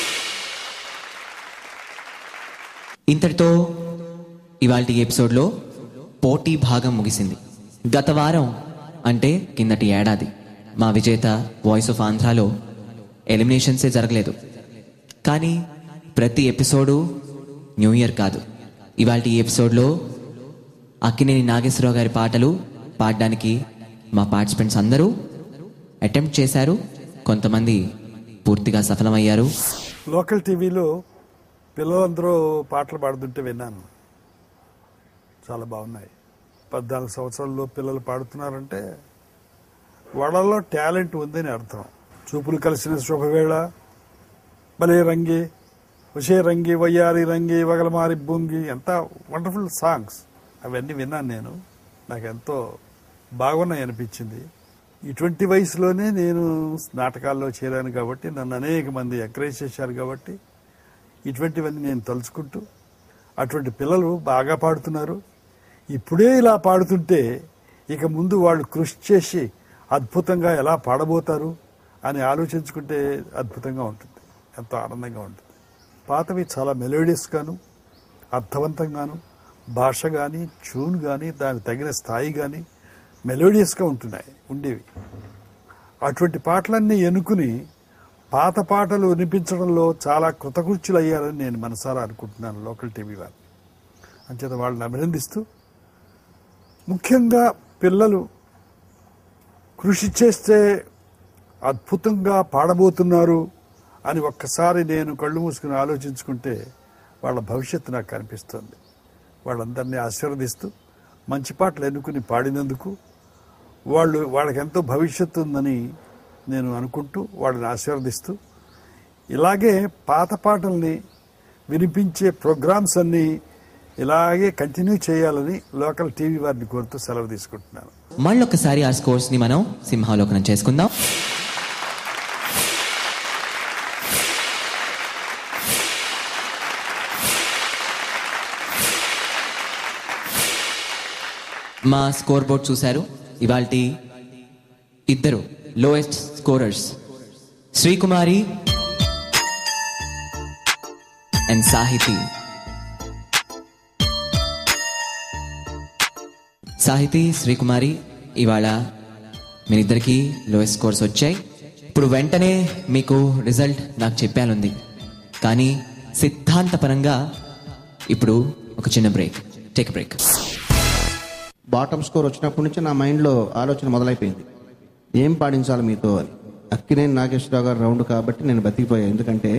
ఇంతటితో ఇవాల్టి ఎపిసోడ్లో పోటీ భాగం ముగిసింది. గత వారం అంటే కిందటి ఏడాది మా విజేత వాయిస్ ఆఫ్ ఆంధ్రాలో ఎలిమినేషన్సే జరగలేదు. కానీ ప్రతి ఎపిసోడు న్యూ ఇయర్ కాదు. ఇవాల్టి ఎపిసోడ్లో అక్కినేని నాగేశ్వరరావు గారి పాటలు పాడడానికి మా పార్టిసిపెంట్స్ అందరూ అటెంప్ట్ చేశారు. కొంతమంది పూర్తిగా సఫలమయ్యారు. లోకల్ టీవీలో పిల్లలందరూ పాటలు పాడుతుంటే విన్నాను, చాలా బాగున్నాయి. 14 సంవత్సరాల్లో పిల్లలు పాడుతున్నారంటే వాళ్ళల్లో టాలెంట్ ఉందని అర్థం. చూపులు కలిసిన శుభవేళ, భలే రంగి, ఉషే రంగి, వయ్యారి రంగి, వగలమారి బొంగి, ఎంత వండర్ఫుల్ సాంగ్స్. అవన్నీ విన్నాను నేను, నాకు ఎంతో బాగున్నాయి అనిపించింది. ఇటువంటి వయసులోనే నేను నాటకాల్లో చేరాను కాబట్టి, నన్ను అనేక మంది ఎంకరేజ్ చేశారు కాబట్టి ఇటువంటివన్నీ నేను తలుచుకుంటూ, అటువంటి పిల్లలు బాగా పాడుతున్నారు. ఇప్పుడే ఇలా పాడుతుంటే ఇక ముందు వాళ్ళు కృషి చేసి అద్భుతంగా ఎలా పాడబోతారు అని ఆలోచించుకుంటే అద్భుతంగా ఉంటుంది, ఎంతో ఆనందంగా ఉంటుంది. పాతవి చాలా మెలోడియస్గాను, అర్థవంతంగాను, భాష కానీ, ట్యూన్ కానీ, దానికి తగిన స్థాయి కానీ మెలోడియస్గా ఉండేవి. అటువంటి పాటలన్నీ ఎన్నుకుని పాత పాటలు వినిపించడంలో చాలా కృతకృత్యులు అయ్యారని నేను మనసారా అనుకుంటున్నాను లోకల్ టీవీ వారు. అంచేత వాళ్ళని అభినందిస్తూ, ముఖ్యంగా పిల్లలు కృషి చేస్తే అద్భుతంగా పాడబోతున్నారు అని ఒక్కసారి నేను కళ్ళు మూసుకుని ఆలోచించుకుంటే వాళ్ళ భవిష్యత్తు నాకు కనిపిస్తుంది. వాళ్ళందరినీ ఆశీర్వదిస్తూ, మంచి పాటలు ఎన్నుకుని పాడినందుకు వాళ్ళకి ఎంతో భవిష్యత్తు ఉందని నేను అనుకుంటూ వాళ్ళని ఆశీర్వదిస్తూ, ఇలాగే పాత పాటల్ని వినిపించే ప్రోగ్రామ్స్ అన్నీ ఇలాగే కంటిన్యూ చేయాలని లోకల్ టీవీ వారిని కోరుతూ సెలవు తీసుకుంటున్నాను. మళ్ళొకసారి ఆ స్కోర్స్ ని మనం సింహావలోకనం చేసుకుందాం. మా స్కోర్ బోర్డ్ చూశారు. ఇవాల్టి ఇద్దరు lowest scorers Srikumari and Sahithi. Sahithi, Srikumari, ఇవాళ మీరిద్దరికీ లోయెస్ట్ స్కోర్స్ వచ్చాయి. ఇప్పుడు వెంటనే మీకు రిజల్ట్ నాకు చెప్పానుంది, కానీ సిద్ధాంతపరంగా ఇప్పుడు ఒక చిన్న break. Take break. Bottom score వచ్చినప్పటి నుంచి నా మైండ్లో ఆలోచన మొదలైపోయింది. ఏం పాడించాలి మీతో అని. అక్కినేని నాగేశ్వరరావు గారు రౌండ్ కాబట్టి నేను బతికిపోయా. ఎందుకంటే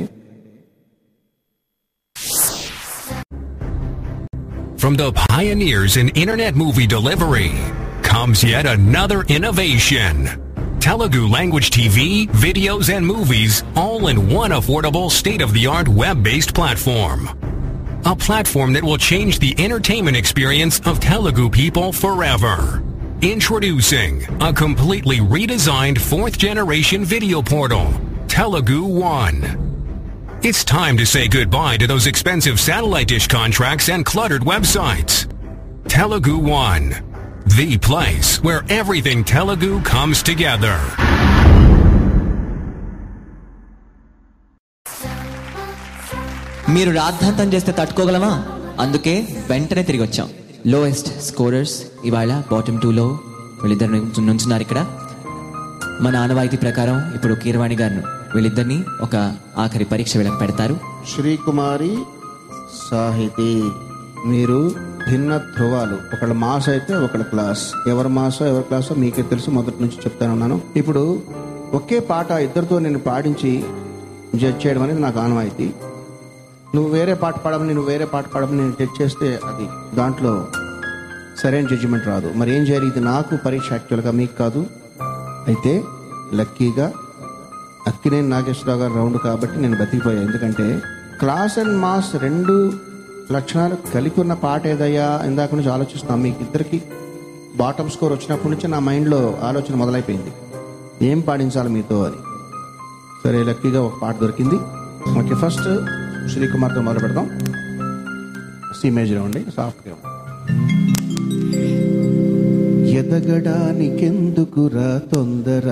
From the pioneers in internet movie delivery comes yet another innovation. Telugu language TV, videos and movies all in one affordable state-of-the-art web-based platform. A platform that will change the entertainment experience of Telugu people forever. Introducing a completely redesigned 4th generation video portal, TeluguOne. It's time to say goodbye to those expensive satellite dish contracts and cluttered websites. TeluguOne, the place where everything Telugu comes together. మీరు రాద్ధాంతం చేస్తే తట్టుకోగలమా? అందుకే వెంటనే తిరిగి వచ్చాం. Lowest scorers ఇవాళ bottom 2లో వీళ్ళిద్దరు నుంచున్నారు ఇక్కడ. మన ఆనవాయితీ ప్రకారం ఇప్పుడు కీరవాణి గారు వీళ్ళిద్దరిని ఒక ఆఖరి పరీక్ష వీళ్ళకి పెడతారు. శ్రీకుమారి, సాహితీ, మీరు భిన్న ధ్రువాలు. ఒకళ్ళ మాస్ అయితే ఒకళ్ళ క్లాస్. ఎవరి మాసో ఎవరి క్లాసో మీకే తెలుసు, మొదటి నుంచి చెప్తానున్నాను. ఇప్పుడు ఒకే పాట ఇద్దరితో నేను పాడించి జడ్జ్ చేయడం అనేది నాకు ఆనవాయితీ. నువ్వు వేరే పాట పాడమని నువ్వు వేరే పాట పాడమని నేను జడ్జ్ చేస్తే అది దాంట్లో సరైన జడ్జిమెంట్ రాదు. మరి ఏం చేయాలి? ఇది నాకు పరీక్ష, యాక్చువల్గా మీకు కాదు. అయితే లక్కీగా అక్కినేని నాగేశ్వరరావు గారు రౌండ్ కాబట్టి నేను బతికిపోయా. ఎందుకంటే క్లాస్ అండ్ మాస్ రెండు లక్షణాలు కలిపి ఉన్న పాట ఏదయ్యా ఇందాక నుంచి ఆలోచిస్తున్నాం. మీకు ఇద్దరికి బాటమ్ స్కోర్ వచ్చినప్పటి నుంచి నా మైండ్లో ఆలోచన మొదలైపోయింది, ఏం పాడించాలి మీతో అని. సరే, లక్కీగా ఒక పాట దొరికింది. ఓకే, ఫస్ట్ శ్రీకుమార్తో మొదలు పెడదాం. సి మేజర్ ఉండి, సాఫ్ట్గా. ఎదగడానికెందుకురా తొందర,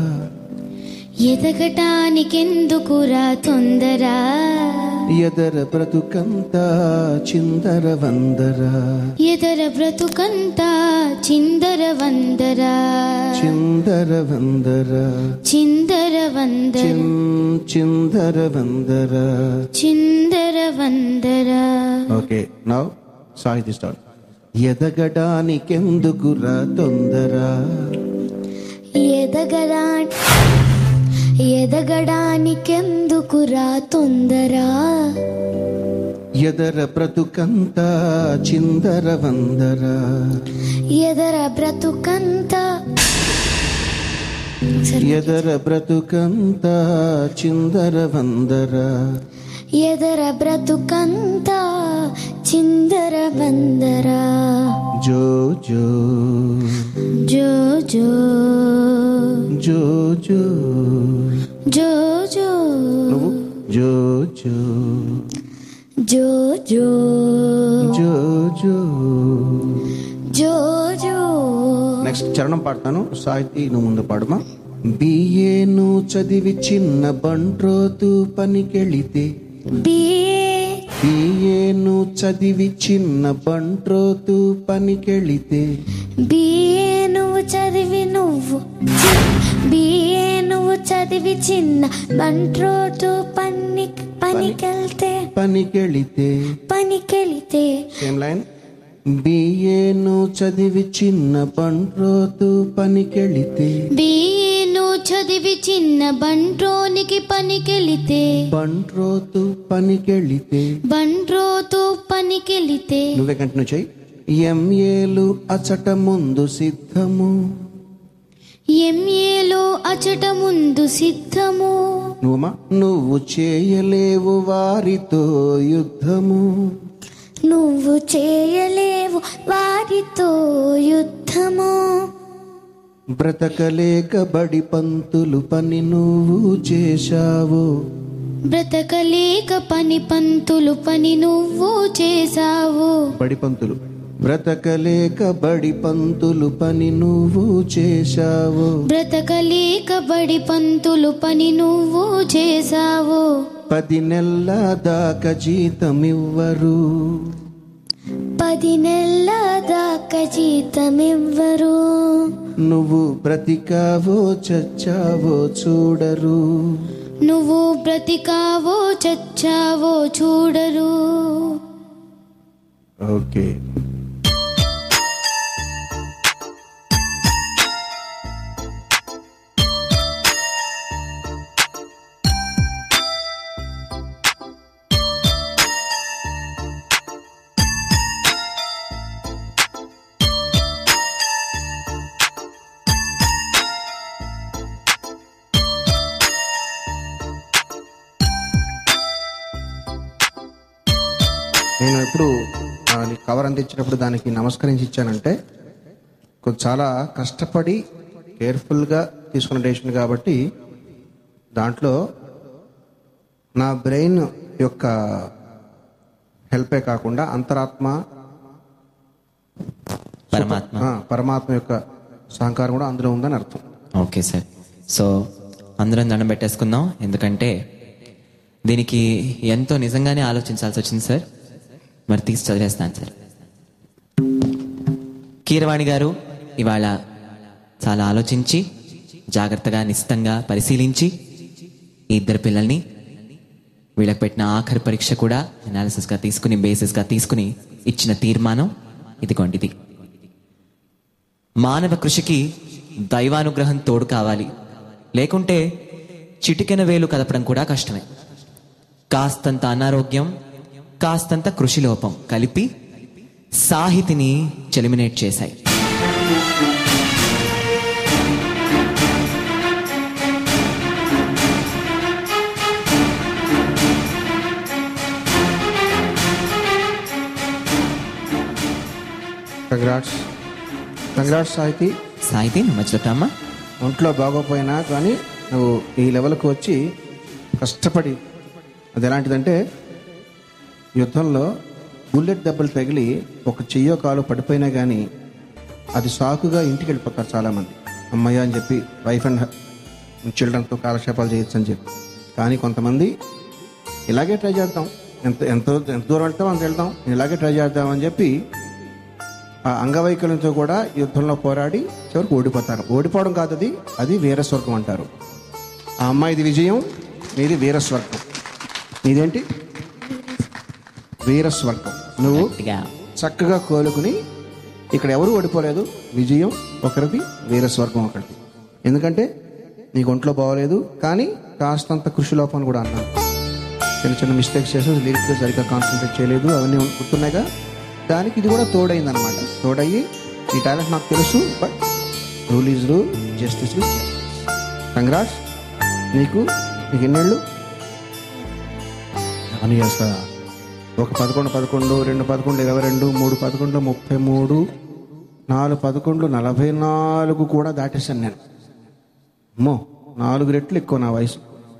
ఎదగటానికెందుకురా తొందర, ఎదర బ్రతుకంతా చిందర వందర, ఎదర బ్రతుకంతా చిందర వందర, చిందర వందర, చిందర వందర, చిందర వందర, చిందర వందర. Okay, now Sahithi start. ఎదగడానికెందుకురా తొందర, ఎదగడానికెందుకురా తొందర, ఎదర బ్రతుకంతా చిందర వందర, ఎదర బ్రతుకంతా, ఎదర బ్రతుకంతా చిందర వందర, ఎదర బ్రతుకంతా చిందర వందర. జో జో జో జో జో జో జో జో నువ్వు జో జో జో జో జో జో జో జో. నెక్స్ట్ చరణం పాడతాను, సాహితీ నువ్వు ముందు పాడమా. బిఏను చదివి చిన్న బంట్రోతు పనికెళితే, బిఏను చదివి చిన్న బంట్రోతు పనికెళితే, బిఏ నువ్వు చదివి చిన్న బంట్రోతు పనికెళ్తే, పనికెళితే. Same line. బిఏను చదివి చిన్న బంట్రోతు పనికెళితే, బిఏను చదివి చిన్న బంట్రోనికి పనికెళితే, బంట్రోతు పనికెళితే, బంట్రోతు పనికెళితే. నువ్వే కంటిన్యూ చెయ్యి. ఎంఏలు అచట ముందు సిద్ధము, ఎంఏలో అచట ముందు సిద్ధము, నువ్వమ్మా. నువ్వు చేయలేవు వారితో యుద్ధము, నువ్వు చేయలేవు వారితో యుద్ధము. బ్రతకలేక బడి పంతులు పని నువ్వు చేశావు, బ్రతకలేక పంతులు పని నువ్వు చేశావు. బడి పంతులు, బ్రతకలేక బడి పంతులు పని నువ్వు చేశావు, బ్రతకలేక పంతులు పని నువ్వు చేశావు. 10 నెలల దాకా జీతమివ్వరు, 10 నెలల దాకా జీతమివ్వరు. నువ్వు బ్రతికావో చచ్చావో చూడరు, నువ్వు బ్రతికావో చచ్చావో చూడరు. ఓకే, నేను ఎప్పుడు కవర్ అందించినప్పుడు దానికి నమస్కరించి ఇచ్చానంటే చాలా కష్టపడి కేర్ఫుల్గా తీసుకున్న డెసిషన్ కాబట్టి దాంట్లో నా బ్రెయిన్ యొక్క హెల్పే కాకుండా అంతరాత్మ పరమాత్మ యొక్క సహకారం కూడా అందులో ఉందని అర్థం. ఓకే సార్, సో అందరం దండం పెట్టేసుకుందాం. ఎందుకంటే దీనికి ఎంతో నిజంగానే ఆలోచించాల్సి వచ్చింది సార్. మరి తీసి చదివేస్తాను సార్. కీరవాణి గారు ఇవాళ చాలా ఆలోచించి జాగ్రత్తగా నిశితంగా పరిశీలించి ఈ ఇద్దరు పిల్లల్ని వీళ్ళకి పెట్టిన ఆఖరి పరీక్ష కూడా అనాలిసిస్గా తీసుకుని బేసిస్గా తీసుకుని ఇచ్చిన తీర్మానం ఇదిగోండిది. మానవ కృషికి దైవానుగ్రహం తోడు కావాలి, లేకుంటే చిటికెన వేలు కదపడం కూడా కష్టమే. కాస్తంత అనారోగ్యం, కాస్తంత కృషి లోపం కలిపి సాహితిని చెలిమినేట్ చేశాయి. కంగ్రాట్స్ సాహితి. సాహితి మధ్యలో ఒంట్లో బాగోపోయినా కానీ నువ్వు ఈ లెవెల్కి వచ్చి కష్టపడి, అది ఎలాంటిదంటే యుద్ధంలో బుల్లెట్ దెబ్బలు తగిలి ఒక చెయ్యో కాలు పడిపోయినా కానీ అది సాకుగా ఇంటికి వెళ్ళిపోతారు చాలామంది. అమ్మయ్య అని చెప్పి వైఫ్ అండ్ చిల్డ్రన్తో కాలక్షేపాలు చేయొచ్చు అని చెప్పి. కానీ కొంతమంది ఇలాగే ట్రై చేద్దాం, ఎంత దూరం వెళ్తాం అంత వెళ్తాం, ఇలాగే ట్రై చేద్దామని చెప్పి ఆ అంగవైకల్యంతో కూడా యుద్ధంలో పోరాడి చివరికి ఓడిపోతారు. ఓడిపోవడం కాదు, అది వీరస్వర్గం అంటారు. ఆ అమ్మాయిది విజయం, నీది వీరస్వర్గం. నీదేంటి? వీరస్వర్గం. నువ్వు చక్కగా కోలుకుని ఇక్కడ ఎవరు ఓడిపోలేదు. విజయం ఒకరిది, వీరస్వర్గం ఒకరిది. ఎందుకంటే నీకు ఒంట్లో బాగోలేదు, కానీ కాస్తంత కృషి లోపం కూడా అన్నాను. చిన్న చిన్న మిస్టేక్స్ చేసి లిరిక్స్ సరిగ్గా కాన్సన్ట్రేట్ చేయలేదు, అవన్నీ గుర్తున్నాయిగా. దానికి ఇది కూడా తోడైంది అనమాట. తోడయ్యి ఈ టాలెంట్ నాకు తెలుసు, but rule is rule, justice is justice. Congrats. నీకు ఎన్నేళ్ళు అని చేస్తా? ఒక 11, 11, 2, 11, 22, 3, 11, 33, 4, 11, 44 కూడా దాటేశాను నేను. అమ్మో, 4 రెట్లు ఎక్కువ నా వయసు.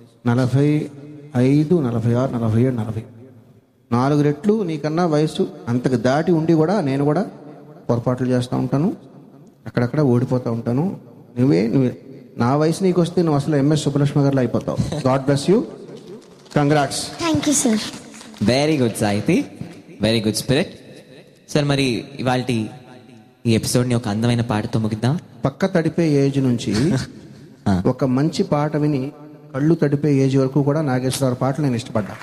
45, 46, 47, 40, 4 రెట్లు నీకన్నా వయసు అంతకు దాటి ఉండి కూడా నేను కూడా పొరపాట్లు చేస్తూ ఉంటాను, అక్కడక్కడ ఓడిపోతూ ఉంటాను. నువ్వే నా వయసు నీకు వస్తే నువ్వు అసలు ఎంఎస్ సుబ్బలక్ష్మి గారిలో అయిపోతావు. God bless you. Congrats. Thank you sir. Very good Sahithi, very good spirit. Sir మరి ఇవాళ ఈ ఎపిసోడ్ని ఒక అందమైన పాటతో ముగిద్దాం. పక్క తడిపే ఏజ్ నుంచి ఒక మంచి పాట విని కళ్ళు తడిపే ఏజ్ వరకు కూడా నాగేశ్వరరావు పాటలు నేను ఇష్టపడ్డా.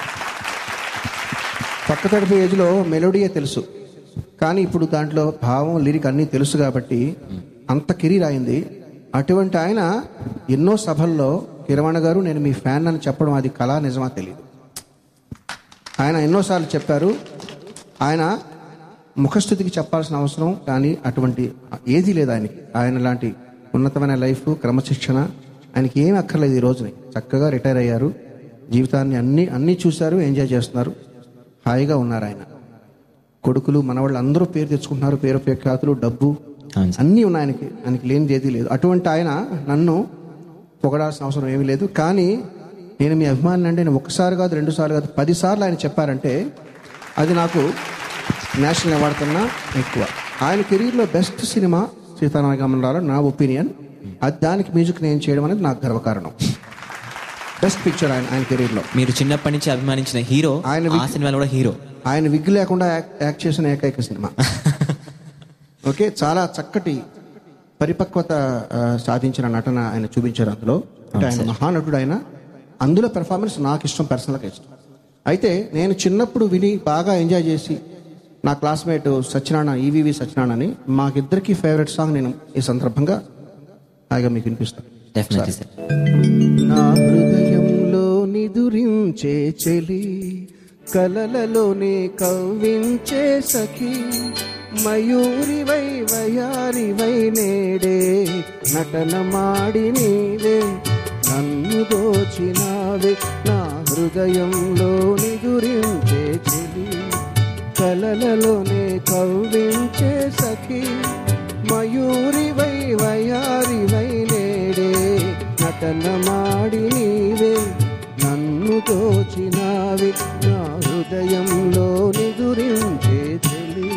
పక్క తడిపే ఏజ్లో మెలోడీయే తెలుసు, కానీ ఇప్పుడు దాంట్లో భావం, లిరిక్ అన్నీ తెలుసు కాబట్టి అంత కెరీర్ అయింది. అటువంటి ఆయన ఎన్నో సభల్లో కీరవాణి గారు నేను మీ ఫ్యాన్ అని చెప్పడం అది కళా నిజమా తెలియదు. ఆయన ఎన్నోసార్లు చెప్పారు. ఆయన ముఖస్థుతికి చెప్పాల్సిన అవసరం కానీ అటువంటి ఏదీ లేదు ఆయనకి. ఆయన లాంటి ఉన్నతమైన లైఫ్, క్రమశిక్షణ ఆయనకి ఏమీ అక్కర్లేదు. ఈ రోజుని చక్కగా రిటైర్ అయ్యారు, జీవితాన్ని అన్నీ చూశారు, ఎంజాయ్ చేస్తున్నారు, హాయిగా ఉన్నారు. ఆయన కొడుకులు మనవాళ్ళు అందరూ పేరు తెచ్చుకుంటున్నారు, పేరు ప్రఖ్యాతులు, డబ్బు అన్నీ ఉన్నాయి ఆయనకి. ఆయనకి లేనిది ఏదీ లేదు. అటువంటి ఆయన నన్ను పొగడాల్సిన అవసరం ఏమీ లేదు. కానీ నేను మీ అభిమాని అంటే నేను 1 సారి కాదు, 2 సార్లు కాదు, 10 సార్లు ఆయన చెప్పారంటే అది నాకు నేషనల్ అవార్డు కన్నా ఎక్కువ. ఆయన కెరీర్లో బెస్ట్ సినిమా సీతారామరావు నా ఒపీనియన్. అది దానికి మ్యూజిక్ నేను చేయడం అనేది నాకు గర్వకారణం. బెస్ట్ పిక్చర్ ఆయన కెరీర్లో. మీరు చిన్నప్పటి నుంచి అభిమానించిన హీరో, ఆయన సినిమాలో కూడా హీరో. ఆయన విగ్ లేకుండా యాక్ట్ చేసిన ఏకైక సినిమా. ఓకే, చాలా చక్కటి పరిపక్వత సాధించిన నటన ఆయన చూపించారు అందులో. అంటే ఆయన మహానటుడు. ఆయన అందులో పెర్ఫార్మెన్స్ నాకు ఇష్టం, పర్సనల్గా ఇష్టం. అయితే నేను చిన్నప్పుడు విని బాగా ఎంజాయ్ చేసి నా క్లాస్మేట్ సత్యనారాయణ, ఈవీవి సత్యనారాయణ అని, మాకిద్దరికి ఫేవరెట్ సాంగ్ నేను ఈ సందర్భంగా హాయిగా మీకు వినిపిస్తాను. నా హృదయంలో నిదురించే చెలి, కలలలోనే కవ్వించే సఖి, మయూరివై వయారివై నేడే నటన మాడి నీవే నన్ను దోచినావే. నా హృదయంలో నిదురించే చెలి, కలలలోనే కవ్వించే సఖి మయూరి వై వయారి వై నేడే నటన మాడి నీవే నన్ను దోచినావి నా హృదయంలో నిదురించే చెలి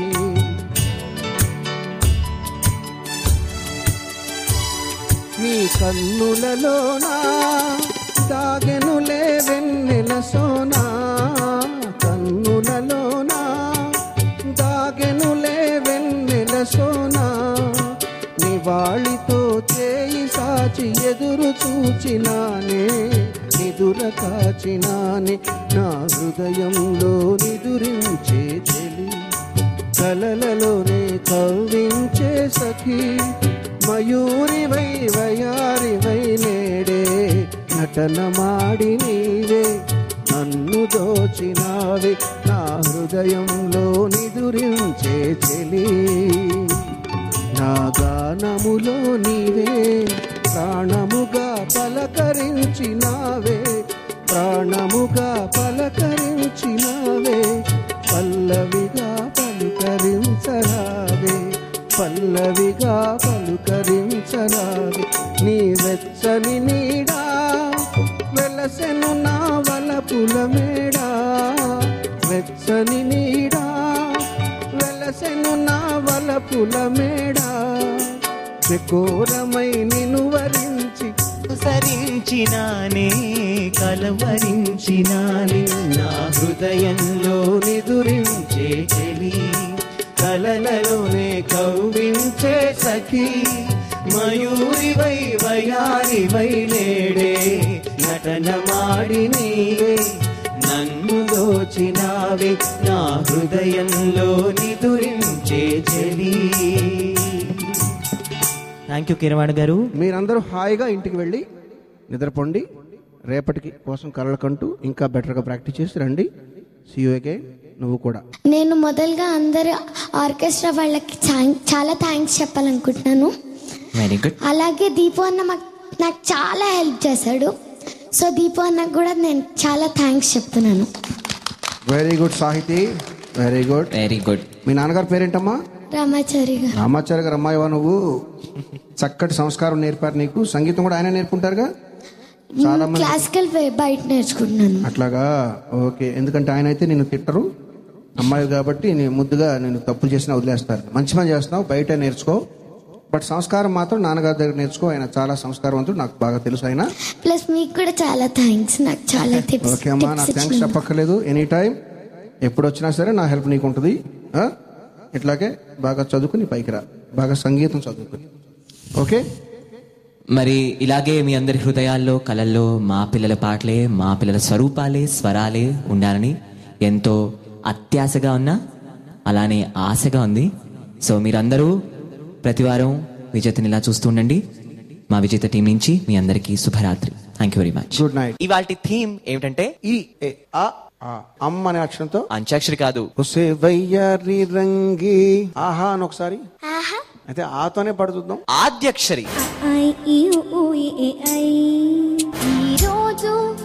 నీ కన్నులలోనా దాగెనులే వెన్నెల సోనా కన్నులలోనా దాగెనులే వెన్నెల సోనా నివాళితో చేయి సాచి ఎదురు చూచినానే నిదుర కాచినానే నా హృదయంలో నిదురించే చెలి కలలలోనే కవ్వించే సఖి మయూరి వై వయారి వై నేడే నటన మాడి నీవే నన్ను దోచినావే నా హృదయంలో నిదురించే చెలి నా గానములో నీవే ప్రాణముగా పలకరించినావే ప్రాణముగా పలకరించినావే పల్లవిగా పలుకరించరావే పల్లవిగా పలుకరించరావే నీ వెచ్చని నీడా వెలసెను నా వలపుల మేడా వెచ్చని నీడా వెలసెను నా వలపుల మేడా చకోరమై నిన్ను వరించి సరించినానే కలవరించినానే నా హృదయంలో నిదురించే చెలి కలలలోనే కవ్వించే సఖి మయూరి వై వయారి వై నేడే నటన మాడి నీవే నన్ను దోచినావే నా హృదయంలో నిదురించే చెలి. థ్యాంక్ యూ కీరవాణి గారు. మీరందరూ హాయిగా ఇంటికి వెళ్ళి నిద్రపోండి. రేపటికి కోసం కలలకంటూ ఇంకా బెటర్గా ప్రాక్టీస్ చేసి రండి. See you again. నువ్వు కూడా. నేను మొదలుగా అందరు ఆర్కెస్ట్రా వాళ్ళకి చాలా థ్యాంక్స్ చెప్పాలనుకుంటున్నాను. Very good. అలాగే దీపు అన్న నాకు చాలా హెల్ప్ చేశాడు. సో దీపు అన్నకు కూడా నేను చాలా థ్యాంక్స్ చెప్తున్నాను. Very good Sahithi, very good, very good. మీ నాన్నగారు పేరేంటమ్మా? రామాచారి గారు. రామాచారి గారు. అమ్మాయివా నువ్వు? చక్కటి సంస్కారం నేర్పారు నీకు. సంగీతం కూడా ఆయన నేర్పుంటారుగా చాలా మంది. క్లాసికల్ బయట నేర్చుకుంటున్నాను. అట్లాగా, ఓకే. ఎందుకంటే ఆయన అయితే నిన్ను తిట్టరు, అమ్మాయి కాబట్టి ముద్దుగా నేను తప్పులు చేసినా వదిలేస్తారు. మంచి పని చేస్తున్నావు, బయట నేర్చుకో. బట్ సంస్కారం మాత్రం నాన్నగారి దగ్గర నేర్చుకో. ఆయన చాలా సంస్కారవంతుడు, నాకు బాగా తెలుసు ఆయన. ప్లస్ మీకు కూడా చాలా థ్యాంక్స్. నాకు చాలా టిప్స్. ఓకే అమ్మా, నాకు థ్యాంక్స్ చెప్పక్కర్లేదు. ఎనీ టైం ఎప్పుడు వచ్చినా సరే నా హెల్ప్ నీకు ఉంటుంది. ఇట్లాగే బాగా చదువుకుని పైకి రా, బాగా సంగీతం చదువుకుని. ఓకే. మరి ఇలాగే మీ అందరి హృదయాల్లో కలల్లో మా పిల్లల పాటలే, మా పిల్లల స్వరూపాలే, స్వరాలే ఉండాలని ఎంతో అత్యాశగా ఉన్నా అలానే ఆశగా ఉంది. సో మీరందరూ ప్రతివారం విజేతని ఇలా చూస్తూ ఉండండి. మా విజేత టీం నుంచి మీ అందరికీ శుభరాత్రి. Thank you very much. Good night. ఇవాల్టి థీమ్ ఏమిటంటే ఈ అమ్మ అనే అక్షరంతో, అంత్యాక్షరి కాదు, ఉసే వయ్యారి రంగి ఆహా అని ఒకసారి అయితే ఆతోనే పడుతుందాం. ఆద్యక్షరి. ఈ రోజు